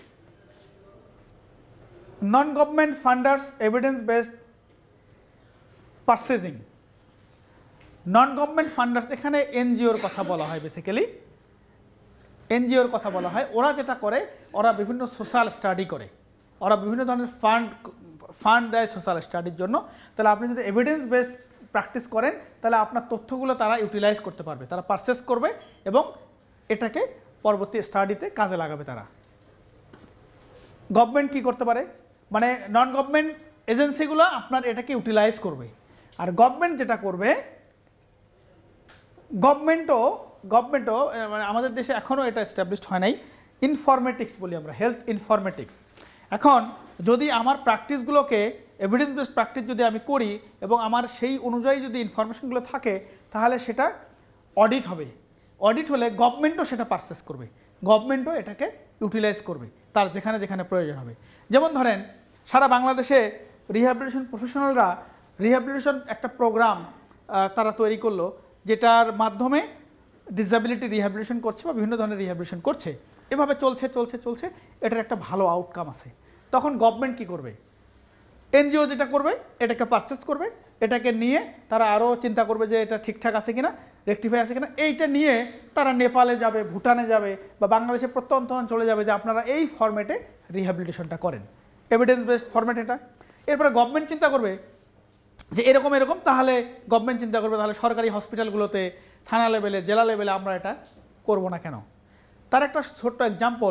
Non government funders evidence based purchasing, non government funders, এখানে এনজিওর কথা বলা হয়, বেসিক্যালি এনজিওর কথা বলা হয়। ওরা যেটা করে, ওরা বিভিন্ন সোশ্যাল স্টাডি করে, ওরা বিভিন্ন ধরনের ফান্ড দেয় সোশ্যাল স্টাডির জন্য। তাহলে আপনি যদি এভিডেন্স বেসড প্র্যাকটিস করেন তাহলে আপনার তথ্যগুলো তারা ইউটিলাইজ করতে পারবে, তারা পারচেস করবে এবং এটাকে পরবর্তী স্টাডিতে কাজে লাগাবে তারা। গভর্নমেন্ট কি করতে পারে, মানে নন গভর্নমেন্ট এজেন্সিগুলো আপনার এটাকে ইউটিলাইজ করবে, আর গভর্নমেন্ট যেটা করবে, গভর্নমেন্টও মানে আমাদের দেশে এখনও এটা এস্টাবলিশড হয় নাই, ইনফরমেটিক্স বলি আমরা, হেলথ ইনফরমেটিক্স। এখন যদি আমার প্র্যাকটিসগুলোকে এভিডেন্স বেসড প্র্যাকটিস যদি আমি করি এবং আমার সেই অনুযায়ী যদি ইনফরমেশনগুলো থাকে তাহলে সেটা অডিট হবে, অডিট হলে গভর্নমেন্টও সেটা পারচেস করবে, গভর্নমেন্টও এটাকে ইউটিলাইজ করবে তার যেখানে যেখানে প্রয়োজন হবে। যেমন ধরেন সারা বাংলাদেশে রিহ্যাবিলিটেশন প্রফেশনালরা রিহ্যাবিলিটেশন একটা প্রোগ্রাম তারা তৈরি করলো, যেটার মাধ্যমে ডিসএবিলিটি রিহ্যাবিলিটেশন করছে বা বিভিন্ন ধরনের রিহ্যাবিলিটেশন করছে, এভাবে চলছে চলছে চলছে, এটার একটা ভালো আউটকাম আছে। তখন গভর্নমেন্ট কি করবে? এনজিও যেটা করবে এটাকে পারচেস করবে, এটাকে নিয়ে তারা আরও চিন্তা করবে যে এটা ঠিকঠাক আছে কিনা, রেকটিফাই আছে কিনা, এইটা নিয়ে তারা নেপালে যাবে, ভুটানে যাবে বা বাংলাদেশের প্রত্যন্ত অঞ্চলে যাবে যে আপনারা এই ফরম্যাটে রিহ্যাবিলিটেশনটা করেন, এভিডেন্স বেসড ফরম্যাট এটা। এরপরে গভর্নমেন্ট চিন্তা করবে যে এরকম এরকম, তাহলে গভর্নমেন্ট চিন্তা করবে তাহলে সরকারি হসপিটালগুলোতে, থানা লেভেলে, জেলা লেভেলে আমরা এটা করব না কেন? তার একটা ছোট্ট এক্সাম্পল,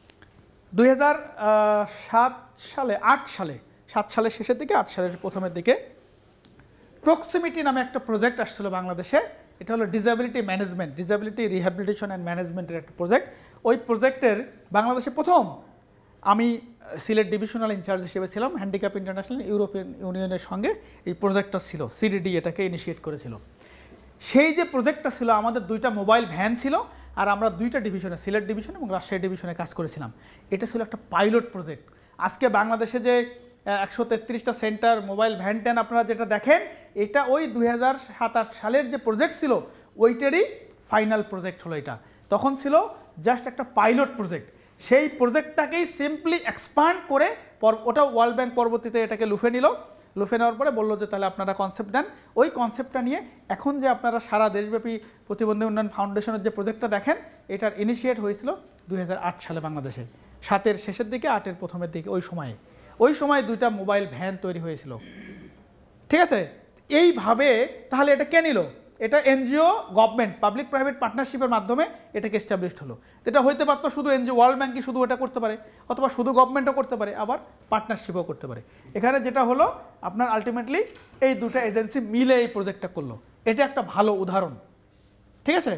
2007 সালে 8 সালে 7 সালের শেষের দিকে 8 সালের প্রথমের দিকে প্রক্সিমিটি নামে একটা প্রজেক্ট আসছিল বাংলাদেশে। এটা হলো disability management, disability rehabilitation and ম্যানেজমেন্টের একটা প্রজেক্ট। ওই প্রজেক্টের বাংলাদেশে প্রথম আমি সিলেট ডিভিশনাল ইনচার্জ হিসেবে ছিলাম। হ্যান্ডিক্যাপ ইন্টারন্যাশনাল ইউরোপিয়ান ইউনিয়নের সঙ্গে এই প্রজেক্টটা ছিল, সিডিডি এটাকে ইনিশিয়েট করেছিল। সেই যে প্রজেক্টটা ছিল, আমাদের 2টা মোবাইল ভ্যান ছিল আর আমরা 2টা ডিভিশনে, সিলেট ডিভিশন এবং রাজশাহী ডিভিশনে কাজ করেছিলাম। এটা ছিল একটা পাইলট প্রজেক্ট। আজকে বাংলাদেশে যে 133টা সেন্টার, মোবাইল ভ্যান ট্যান আপনারা যেটা দেখেন, এটা ওই 2007-8 সালের যে প্রজেক্ট ছিল ওইটারই ফাইনাল প্রজেক্ট হলো এটা। তখন ছিল জাস্ট একটা পাইলট প্রজেক্ট। সেই প্রজেক্টটাকেই সিম্পলি এক্সপান্ড করে ওটা ওয়ার্ল্ড ব্যাংক পরবর্তীতে এটাকে লুফে নিল, লুফে নেওয়ার পরে বললো যে তাহলে আপনারা কনসেপ্ট দেন। ওই কনসেপ্টটা নিয়ে এখন যে আপনারা সারা দেশব্যাপী প্রতিবন্ধী উন্নয়ন ফাউন্ডেশনের যে প্রজেক্টটা দেখেন, এটার ইনিশিয়েট হয়েছিল 2008 সালে বাংলাদেশে, 7-এর শেষের দিকে 8-এর প্রথমের দিকে। ওই সময় 2টা মোবাইল ভ্যান তৈরি হয়েছিল, ঠিক আছে। এইভাবে তাহলে এটা কে নিল? এটা এনজিও, গভর্নমেন্ট, পাবলিক প্রাইভেট পার্টনারশিপের মাধ্যমে এটাকে এস্টাবলিশড হলো। এটা হইতে পারতো শুধু এনজিও, ওয়ার্ল্ড ব্যাংকই শুধু এটা করতে পারে, অথবা শুধু গভর্নমেন্টও করতে পারে, আবার পার্টনারশিপও করতে পারে। এখানে যেটা হলো আপনার আলটিমেটলি এই 2টা এজেন্সি মিলে এই প্রজেক্টটা করলো। এটা একটা ভালো উদাহরণ, ঠিক আছে।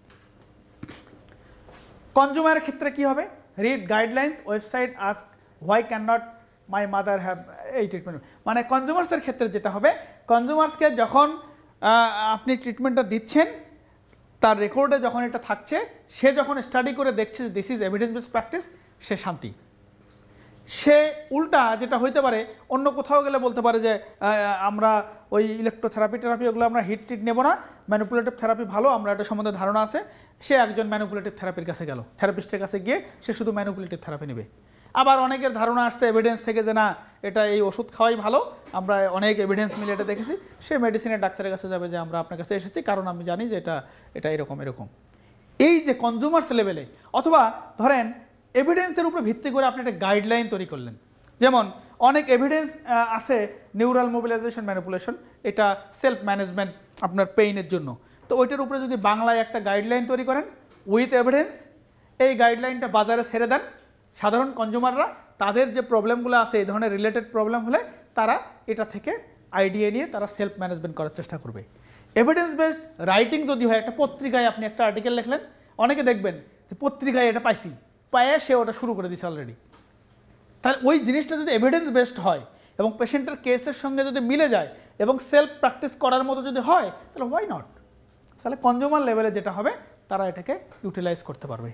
কনজিউমারের ক্ষেত্রে কি হবে? Read guidelines, website ask why can not my mother have এই ট্রিটমেন্ট। মানে কনজিউমার্সের ক্ষেত্রে যেটা হবে, কনজিউমার্সকে যখন আপনি ট্রিটমেন্টটা দিচ্ছেন, তার রেকর্ডে যখন এটা থাকছে, সে যখন স্টাডি করে দেখছে যে this is evidence based practice, সে শান্তি। সে উল্টা যেটা হইতে পারে, অন্য কোথাও গেলে বলতে পারে যে আমরা ওই ইলেকট্রোথেরাপি ওগুলো আমরা হিট টিট নেব না, ম্যানিপুলেটিভ থেরাপি ভালো, আমরা এটা সম্বন্ধে ধারণা আছে। সে একজন ম্যানিপুলেটিভ থেরাপির কাছে গেল, থেরাপিস্টের কাছে গিয়ে সে শুধু ম্যানিপুলেটিভ থেরাপি নেবে। আবার অনেকের ধারণা আসছে এভিডেন্স থেকে যে না, এটা এই ওষুধ খাওয়াই ভালো, আমরা অনেক এভিডেন্স মিলে এটা দেখেছি, সে মেডিসিনের ডাক্তারের কাছে যাবে যে আমরা আপনার কাছে এসেছি কারণ আমি জানি যে এটা এরকম। এই যে কনজিউমার্স লেভেলে, অথবা ধরেন এভিডেন্সের উপরে ভিত্তি করে আপনি একটা গাইডলাইন তৈরি করলেন। যেমন অনেক এভিডেন্স আছে নিউরাল মোবিলাইজেশন ম্যানিপুলেশন, এটা সেলফ ম্যানেজমেন্ট আপনার পেইনের জন্য। তো ওইটার উপরে যদি বাংলায় একটা গাইডলাইন তৈরি করেন উইথ এভিডেন্স, এই গাইডলাইনটা বাজারে ছেড়ে দেন, সাধারণ কনজিউমাররা তাদের যে প্রবলেমগুলো আছে, এই ধরনের রিলেটেড প্রবলেম হলে তারা এটা থেকে আইডিয়া নিয়ে তারা সেলফ ম্যানেজমেন্ট করার চেষ্টা করবে। এভিডেন্স বেসড রাইটিং যদি হয়, একটা পত্রিকায় আপনি একটা আর্টিকেল লিখলেন, অনেকে দেখবেন যে পত্রিকায় এটা পাইছি, পায়ে সে ওটা শুরু করে দিছে অলরেডি। তাহলে ওই জিনিসটা যদি এভিডেন্স বেসড হয় এবং পেশেন্টের কেসের সঙ্গে যদি মিলে যায় এবং সেলফ প্র্যাকটিস করার মতো যদি হয়, তাহলে হোয়াই নট। তাহলে কনজিউমার লেভেলে যেটা হবে, তারা এটাকে ইউটিলাইজ করতে পারবে।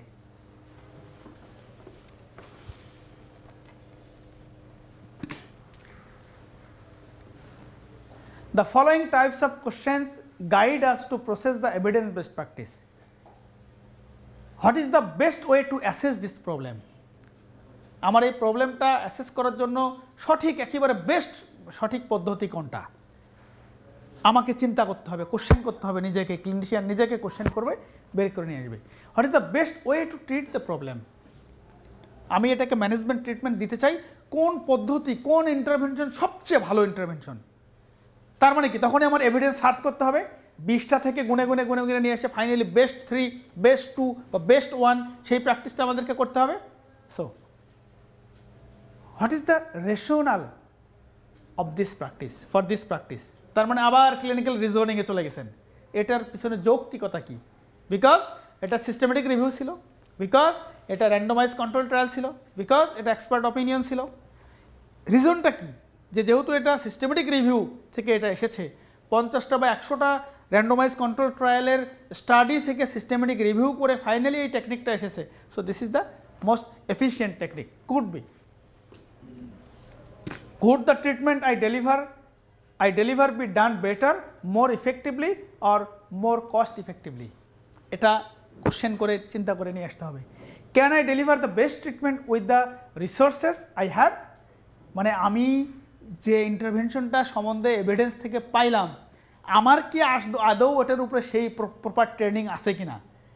The following types of questions guide us to process the evidence-based practice. What is the best way to assess this problem? আমার এই প্রবলেমটা অ্যাসেস করার জন্য একেবারে বেস্ট সঠিক পদ্ধতি কোনটা? আমাকে চিন্তা করতে হবে, কোশ্চেন করতে হবে নিজেকে, ক্লিনিশিয়ান নিজেকে কোশ্চেন করবে, বের করে নিয়ে আসবে। What is the best way to treat the problem? আমি এটাকে ম্যানেজমেন্ট ট্রিটমেন্ট দিতে চাই, কোন পদ্ধতি, কোন ইন্টারভেনশন সবচেয়ে ভালো ইন্টারভেনশন? তার মানে কি, তখনই আমার এভিডেন্স সার্চ করতে হবে, 20টা থেকে গুনে নিয়ে এসে ফাইনালি বেস্ট 3, বেস্ট 2 বা বেস্ট 1 সেই প্র্যাকটিসটা আমাদেরকে করতে হবে। So what is the rational of this practice, for this practice? তার মানে আবার ক্লিনিক্যাল রিজনিংয়ে চলে গেছেন। এটার পিছনে যৌক্তিকতা কি? বিকজ এটা সিস্টেমেটিক রিভিউ ছিল, বিকজ এটা র্যান্ডমাইজ কন্ট্রোল ট্রায়াল ছিল, বিকজ এটা এক্সপার্ট অপিনিয়ন ছিল। রিজনটা কি? যেহেতু এটা সিস্টেমেটিক রিভিউ থেকে এটা এসেছে, 50টা বা 100টা র্যান্ডমাইজ কন্ট্রোল ট্রায়ালের স্টাডি থেকে সিস্টেমেটিক রিভিউ করে ফাইনালি এই টেকনিকটা এসেছে। So this is the most efficient technique. Could the treatment I deliver be done better, more effectively or more cost effectively? এটা কোশ্চেন করে চিন্তা করে নিয়ে আসতে হবে। Can I deliver the best treatment with the resources I have? মানে আমি যে ইন্টারভেনশনটা সম্বন্ধে এভিডেন্স থেকে পাইলাম, আমার কি আদৌ ওটার উপরে সেই প্রপার ট্রেনিং আছে কিনা?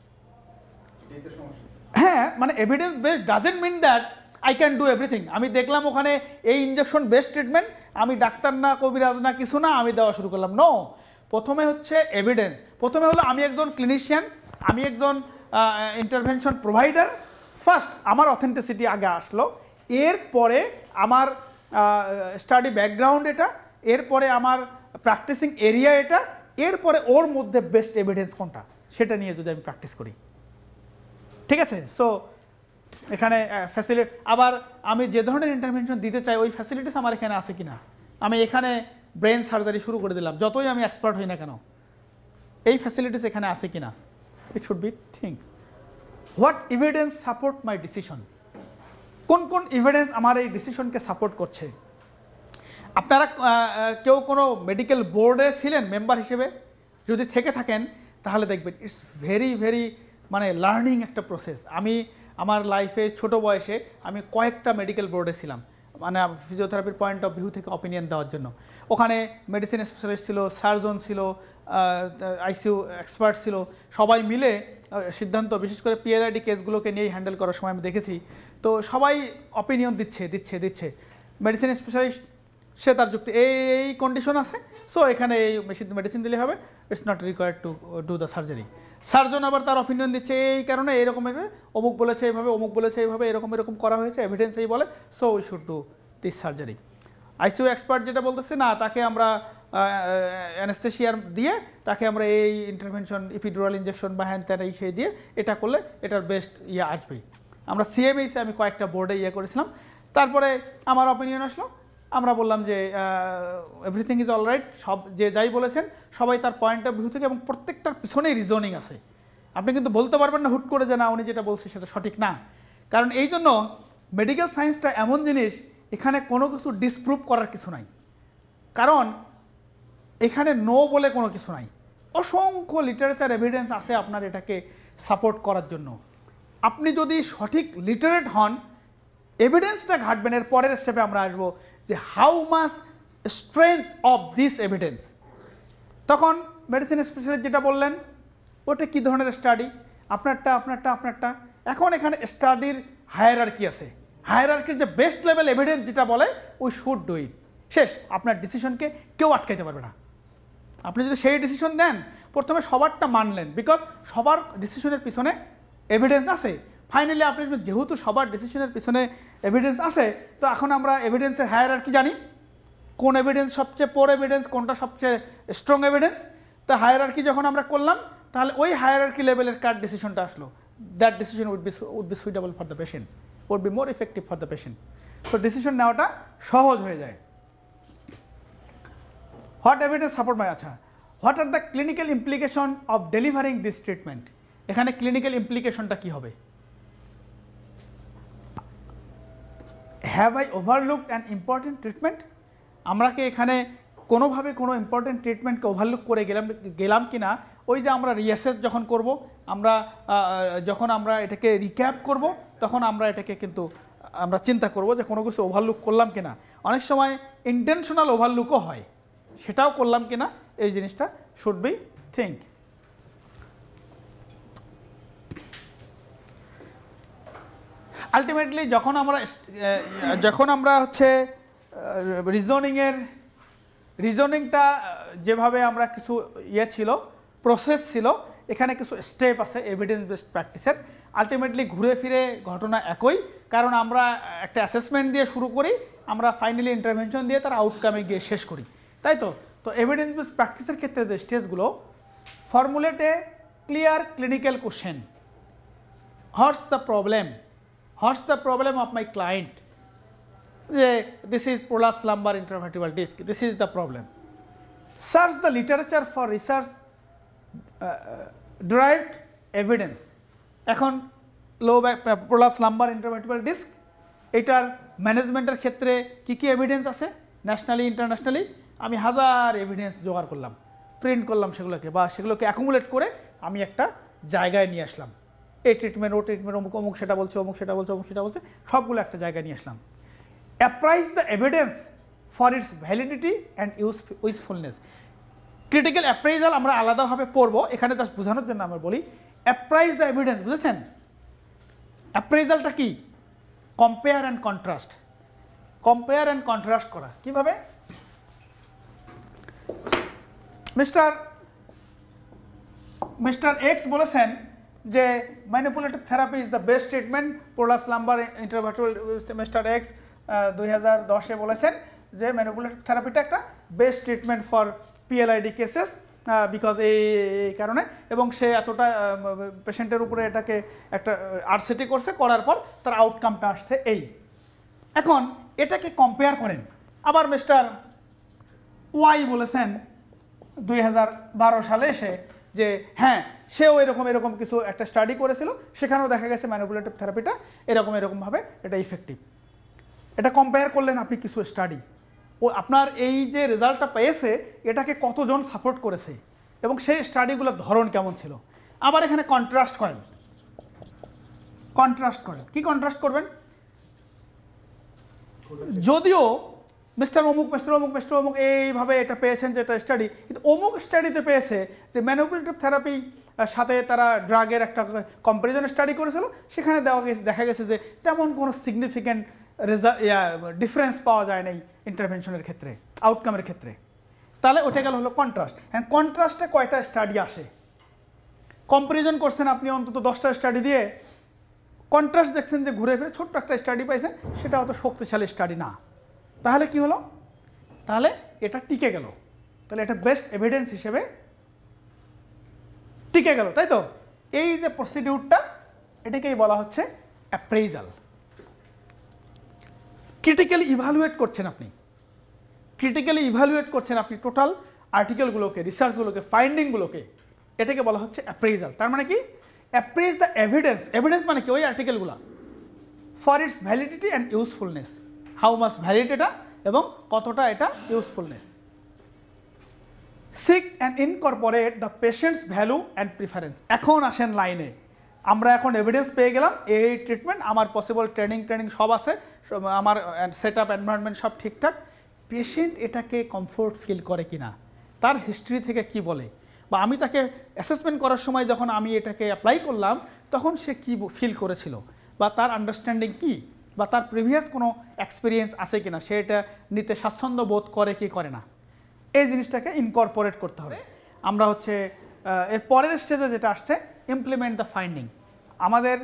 হ্যাঁ, মানে evidence based doesn't mean that I can do everything. আমি দেখলাম ওখানে এই ইনজেকশন বেস্ট ট্রিটমেন্ট, আমি ডাক্তার না, কবিরাজ না, কিছু না, আমি দেওয়া শুরু করলাম। নো, প্রথমে হচ্ছে এভিডেন্স। প্রথমে হলো আমি একজন ক্লিনিশিয়ান, আমি একজন ইন্টারভেনশন প্রোভাইডার। ফার্স্ট আমার অথেন্টিসিটি আগে আসলো, এরপরে আমার স্টাডি ব্যাকগ্রাউন্ড এটা, এরপরে আমার প্র্যাকটিসিং এরিয়া এটা, এরপরে ওর মধ্যে বেস্ট এভিডেন্স কোনটা সেটা নিয়ে যদি আমি প্র্যাকটিস করি, ঠিক আছে? সো এখানে ফ্যাসিলিটি, আবার আমি যে ধরনের ইন্টারভেনশন দিতে চাই ওই ফ্যাসিলিটিস আমার এখানে আছে কিনা। আমি এখানে ব্রেন সার্জারি শুরু করে দিলাম, যতই আমি এক্সপার্ট হই না কেন, এই ফ্যাসিলিটিস এখানে আছে কিনা। It should be think what evidence support my decision. কোন কোন এভিডেন্স আমার এই ডিসিশনকে সাপোর্ট করছে? আপনারা কেউ কোনো মেডিকেল বোর্ডে ছিলেন মেম্বার হিসেবে? যদি থেকে থাকেন তাহলে দেখবেন ইটস ভেরি ভেরি মানে লার্নিং একটা প্রসেস। আমি আমার লাইফে ছোট বয়সে আমি কয়েকটা মেডিকেল বোর্ডে ছিলাম, মানে ফিজিওথেরাপির পয়েন্ট অফ ভিউ থেকে অপিনিয়ন দেওয়ার জন্য। ওখানে মেডিসিন স্পেশালিস্ট ছিল, সার্জন ছিল, আইসিইউ এক্সপার্ট ছিল, সবাই মিলে সিদ্ধান্ত, বিশেষ করে পিএলআইডি কেসগুলোকে নিয়েই হ্যান্ডেল করার সময় আমি দেখেছি। তো সবাই অপিনিয়ন দিচ্ছে মেডিসিন স্পেশালিস্ট সে তার যুক্তি এই কন্ডিশন আছে, সো এখানে এই মেডিসিন দিলে হবে, it's not required to do the surgery. Surgeon আবার তার অপিনিয়ন দিচ্ছে এই কারণে এরকমের, অমুক বলেছে এইভাবে, অমুক বলেছে এইভাবে, এরকম করা হয়েছে, এভিডেন্স এই বলে, so we should do this surgery. ICU expert যেটা বলতেছে না, তাকে আমরা অ্যানেস্থেশিয়ার দিয়ে তাকে আমরা এই ইন্টারভেনশন, ইপিডুরাল ইঞ্জেকশন বা হ্যান ত্যান এই সেই দিয়ে এটা করলে এটার বেস্ট আসবেই। আমরা সিএমএইসে আমি কয়েকটা বোর্ডে করেছিলাম। তারপরে আমার অপিনিয়ন আসলো, আমরা বললাম যে এভরিথিং ইজ অলরাইট, সব যে যাই বলেছেন সবাই তার পয়েন্ট অফ ভিউ থেকে, এবং প্রত্যেকটার পিছনেই রিজনিং আছে। আপনি কিন্তু বলতে পারবেন না হুট করে যে না উনি যেটা বলছে সেটা সঠিক না, কারণ এই জন্য মেডিকেল সায়েন্সটা এমন জিনিস, এখানে কোনো কিছু ডিসপ্রুভ করার কিছু নাই, কারণ এখানে নো বলে কোনো কিছু নাই। অসংখ্য লিটারেচার এভিডেন্স আছে আপনার এটাকে সাপোর্ট করার জন্য। আপনি যদি সঠিক লিটারেট হন, এভিডেন্সটা ঘাটবেন। এর পরের স্টেপে আমরা আসবো যে how much strength of this evidence. তখন মেডিসিন স্পেশালিস্ট যেটা বললেন ওটা কী ধরনের স্টাডি, আপনারটা। এখন এখানে স্টাডির হায়ারার্কি আছে, হায়ারার্কির যে বেস্ট লেভেল এভিডেন্স যেটা বলে উই শুড ডু ইট। শেষ, আপনার ডিসিশনকে কেউ আটকাইতে পারবে না। আপনি যদি সেই ডিসিশন দেন, প্রথমে সবারটা মানলেন, বিকজ সবার ডিসিশনের পিছনে এভিডেন্স আছে। ফাইনালি আপনি যেহেতু সবার ডিসিশনের পিছনে এভিডেন্স আছে, তো এখন আমরা এভিডেন্সের হায়ারার্কি জানি, কোন এভিডেন্স সবচেয়ে পোর এভিডেন্স, কোনটা সবচেয়ে স্ট্রং এভিডেন্স। তো হায়ারার্কি যখন আমরা করলাম, তাহলে ওই হায়ারার্কি লেভেলের কার ডিসিশনটা আসলো, that decision would be suitable for the patient, would be more effective for the patient. তো ডিসিশন নেওয়াটা সহজ হয়ে যায়। হোয়াট এভিডেন্স সাপোর্ট মাই, আচ্ছা, what are the clinical implication of delivering this treatment. এখানে ক্লিনিক্যাল ইমপ্লিকেশনটা কী হবে? Have I overlooked an important treatment? আমরা কি এখানে কোনোভাবে কোনো ইম্পর্টেন্ট ট্রিটমেন্টকে ওভারলুক করে গেলাম কি না? ওই যে আমরা রিঅ্যাসেস যখন করব, যখন আমরা এটাকে রিক্যাপ করব, তখন আমরা এটাকে কিন্তু আমরা চিন্তা করব যে কোনো কিছু ওভারলুক করলাম কিনা। অনেক সময় ইন্টেনশনাল ওভারলুকও হয়, সেটাও করলাম কিনা, এই জিনিসটা শুড বি থিঙ্ক। আলটিমেটলি যখন আমরা হচ্ছে রিজনিংটা যেভাবে আমরা কিছু ছিল, প্রসেস ছিল, এখানে কিছু স্টেপ আছে এভিডেন্স বেসড প্র্যাকটিসের। আলটিমেটলি ঘুরে ফিরে ঘটনা একই, কারণ আমরা একটা অ্যাসেসমেন্ট দিয়ে শুরু করি, আমরা ফাইনালি ইন্টারভেনশন দিয়ে তার আউটকামে গিয়ে শেষ করি, তাই তো? তো এভিডেন্স বেসড প্র্যাকটিসের ক্ষেত্রে যে স্টেজগুলো, formulate a clear clinical question, what's the problem of my client, যে this is prolapsed lumbar intervertebral disc, this is the problem. Search the literature for research derived evidence. এখন prolapsed lumbar intervertebral disc, এটার ম্যানেজমেন্টের ক্ষেত্রে কি কি evidence আছে nationally internationally, আমি হাজার এভিডেন্স জোগাড় করলাম, প্রিন্ট করলাম সেগুলোকে, বা সেগুলোকে অ্যাকুমুলেট করে আমি একটা জায়গায় নিয়ে আসলাম। এই ট্রিটমেন্ট, ও ট্রিটমেন্ট, অমুক সেটা বলছে, অমুক সেটা বলছে, সবগুলো একটা জায়গায় নিয়ে আসলাম। Appraise the evidence for its validity and usefulness. Critical appraisal আমরা আলাদাভাবে পড়বো, এখানে জাস্ট বোঝানোর জন্য আমরা বলি অ্যাপ্রাইজ দ্য এভিডেন্স। বুঝেছেন অ্যাপ্রাইজালটা কি? কম্পেয়ার অ্যান্ড কন্ট্রাস্ট করা। কিভাবে? মিস্টার এক্স বলেছেন যে manipulative therapy is the best treatment prolapsed lumbar intervertebral। Mister X 2010-এ বলেছেন যে ম্যানিপুলেটিভ থেরাপিটা একটা best treatment for PLID cases, because এই কারণে, এবং সে এতটা পেশেন্টের উপরে এটাকে একটা আরসিটি করার পর তার আউটকামটা আসছে এই। এখন এটাকে কম্পেয়ার করেন। আবার মিস্টার ওয়াই বলেছেন 2012 সালে এসে যে হ্যাঁ, সেও এরকম কিছু একটা স্টাডি করেছিল, সেখানেও দেখা গেছে ম্যানিপুলেটিভ থেরাপিটা এরকমভাবে এটা ইফেক্টিভ। এটা কম্পেয়ার করলেন আপনি কিছু স্টাডি, ও আপনার এই যে রেজাল্টটা পেয়েছে এটাকে কতজন সাপোর্ট করেছে এবং সেই স্টাডিগুলোর ধরন কেমন ছিল। আবার এখানে কন্ট্রাস্ট করেন, কন্ট্রাস্ট করেন। কি কন্ট্রাস্ট করবেন? যদিও মিস্টার অমুক এইভাবে এটা পেয়েছেন যে এটা স্টাডি, কিন্তু অমুক স্টাডিতে পেয়েছে যে ম্যানিপুলেটিভ থেরাপি সাথে তারা ড্রাগের একটা কম্পারিজন স্টাডি করেছিল, সেখানে দেখা গেছে যে তেমন কোনো সিগনিফিক্যান্ট ডিফারেন্স পাওয়া যায় নাই ইন্টারভেনশনের ক্ষেত্রে, আউটকামের ক্ষেত্রে। তাহলে ওটা গেল হলো কন্ট্রাস্ট। হ্যাঁ, কন্ট্রাস্টে কয়টা স্টাডি আসে? কম্পারিজন করছেন আপনি অন্তত 10টা স্টাডি দিয়ে, কন্ট্রাস্ট দেখছেন যে ঘুরে ফিরে ছোট্ট একটা স্টাডি পাইছেন, সেটা অত শক্তিশালী স্টাডি না। তাহলে কি হলো? তাহলে এটা টিকে গেল, তাহলে এটা বেস্ট এভিডেন্স হিসেবে টিকে গেল, তাই তো? এই যে প্রসিডিউরটা, এটাকেই বলা হচ্ছে অ্যাপ্রেইজাল। ক্রিটিক্যালি ইভালুয়েট করছেন আপনি, টোটাল আর্টিকেলগুলোকে, রিসার্চগুলোকে, ফাইন্ডিংগুলোকে, এটাকে বলা হচ্ছে অ্যাপ্রেইজাল। তার মানে কি? অ্যাপ্রেইজ দ্য এভিডেন্স মানে কি? ওই আর্টিকেলগুলো for its validity and usefulness, how much valid এটা এবং কতটা এটা usefulness. Seek and incorporate the patients value and preference. এখন আসেন লাইনে, আমরা এখন এভিডেন্স পেয়ে গেলাম, এই ট্রিটমেন্ট, আমার পসিবল ট্রেনিং সব আছে, আমার সেট আপ এনভায়রনমেন্ট সব ঠিকঠাক, পেশেন্ট এটাকে কমফোর্ট ফিল করে কিনা, তার হিস্ট্রি থেকে কি বলে, বা আমি তাকে অ্যাসেসমেন্ট করার সময় যখন আমি এটাকে অ্যাপ্লাই করলাম তখন সে কি ফিল করেছিল, বা তার আন্ডারস্ট্যান্ডিং কি, বা তার প্রিভিয়াস কোনো এক্সপিরিয়েন্স আছে কিনা, সে এটা নিতে স্বাচ্ছন্দ্য বোধ করে কি করে না, এই জিনিসটাকে ইনকর্পোরেট করতে হবে। আমরা হচ্ছে এর পরের স্টেজে যেটা আসছে, ইমপ্লিমেন্ট দ্য ফাইন্ডিং। আমাদের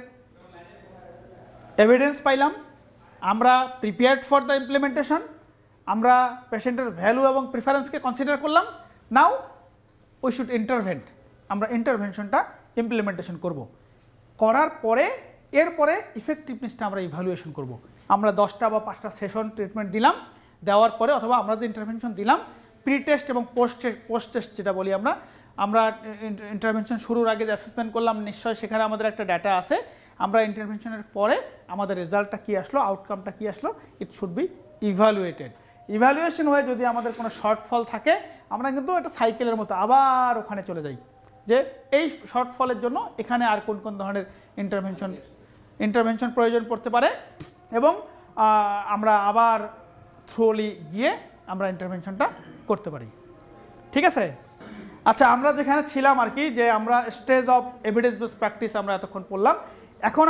এভিডেন্স পাইলাম, আমরা প্রিপেয়ার্ড ফর দ্য ইমপ্লিমেন্টেশন, আমরা পেশেন্টের ভ্যালু এবং প্রিফারেন্সকে কনসিডার করলাম, নাও উই শুড ইন্টারভেন্ট। আমরা ইন্টারভেনশনটা ইমপ্লিমেন্টেশন করব, করার পরে এরপরে ইফেক্টিভনেসটা আমরা ইভ্যালুয়েশন করব। আমরা 10টা বা 5টা সেশন ট্রিটমেন্ট দিলাম, দেওয়ার পরে অথবা আমরা যে ইন্টারভেনশন দিলাম, প্রি টেস্ট এবং পোস্ট টেস্ট যেটা বলি আমরা ইন্টারভেনশন শুরুর আগে যে অ্যাসেসমেন্ট করলাম, নিশ্চয়ই সেখানে আমাদের একটা ডাটা আছে। আমরা ইন্টারভেনশনের পরে আমাদের রেজাল্টটা কী আসলো, আউটকামটা কী আসলো, it should be evaluated. Evaluation হয়ে যদি আমাদের কোনো শর্টফল থাকে, আমরা কিন্তু একটা সাইকেলের মতো আবার ওখানে চলে যাই যে এই শর্টফলের জন্য এখানে আর কোন কোন ধরনের ইন্টারভেনশন প্রয়োজন পড়তে পারে, এবং আমরা আবার থ্রোলি গিয়ে আমরা ইন্টারভেনশনটা করতে পারি। ঠিক আছে? আচ্ছা, আমরা যেখানে ছিলাম আর কি, যে আমরা stage of evidence based practice আমরা এতক্ষণ পড়লাম। এখন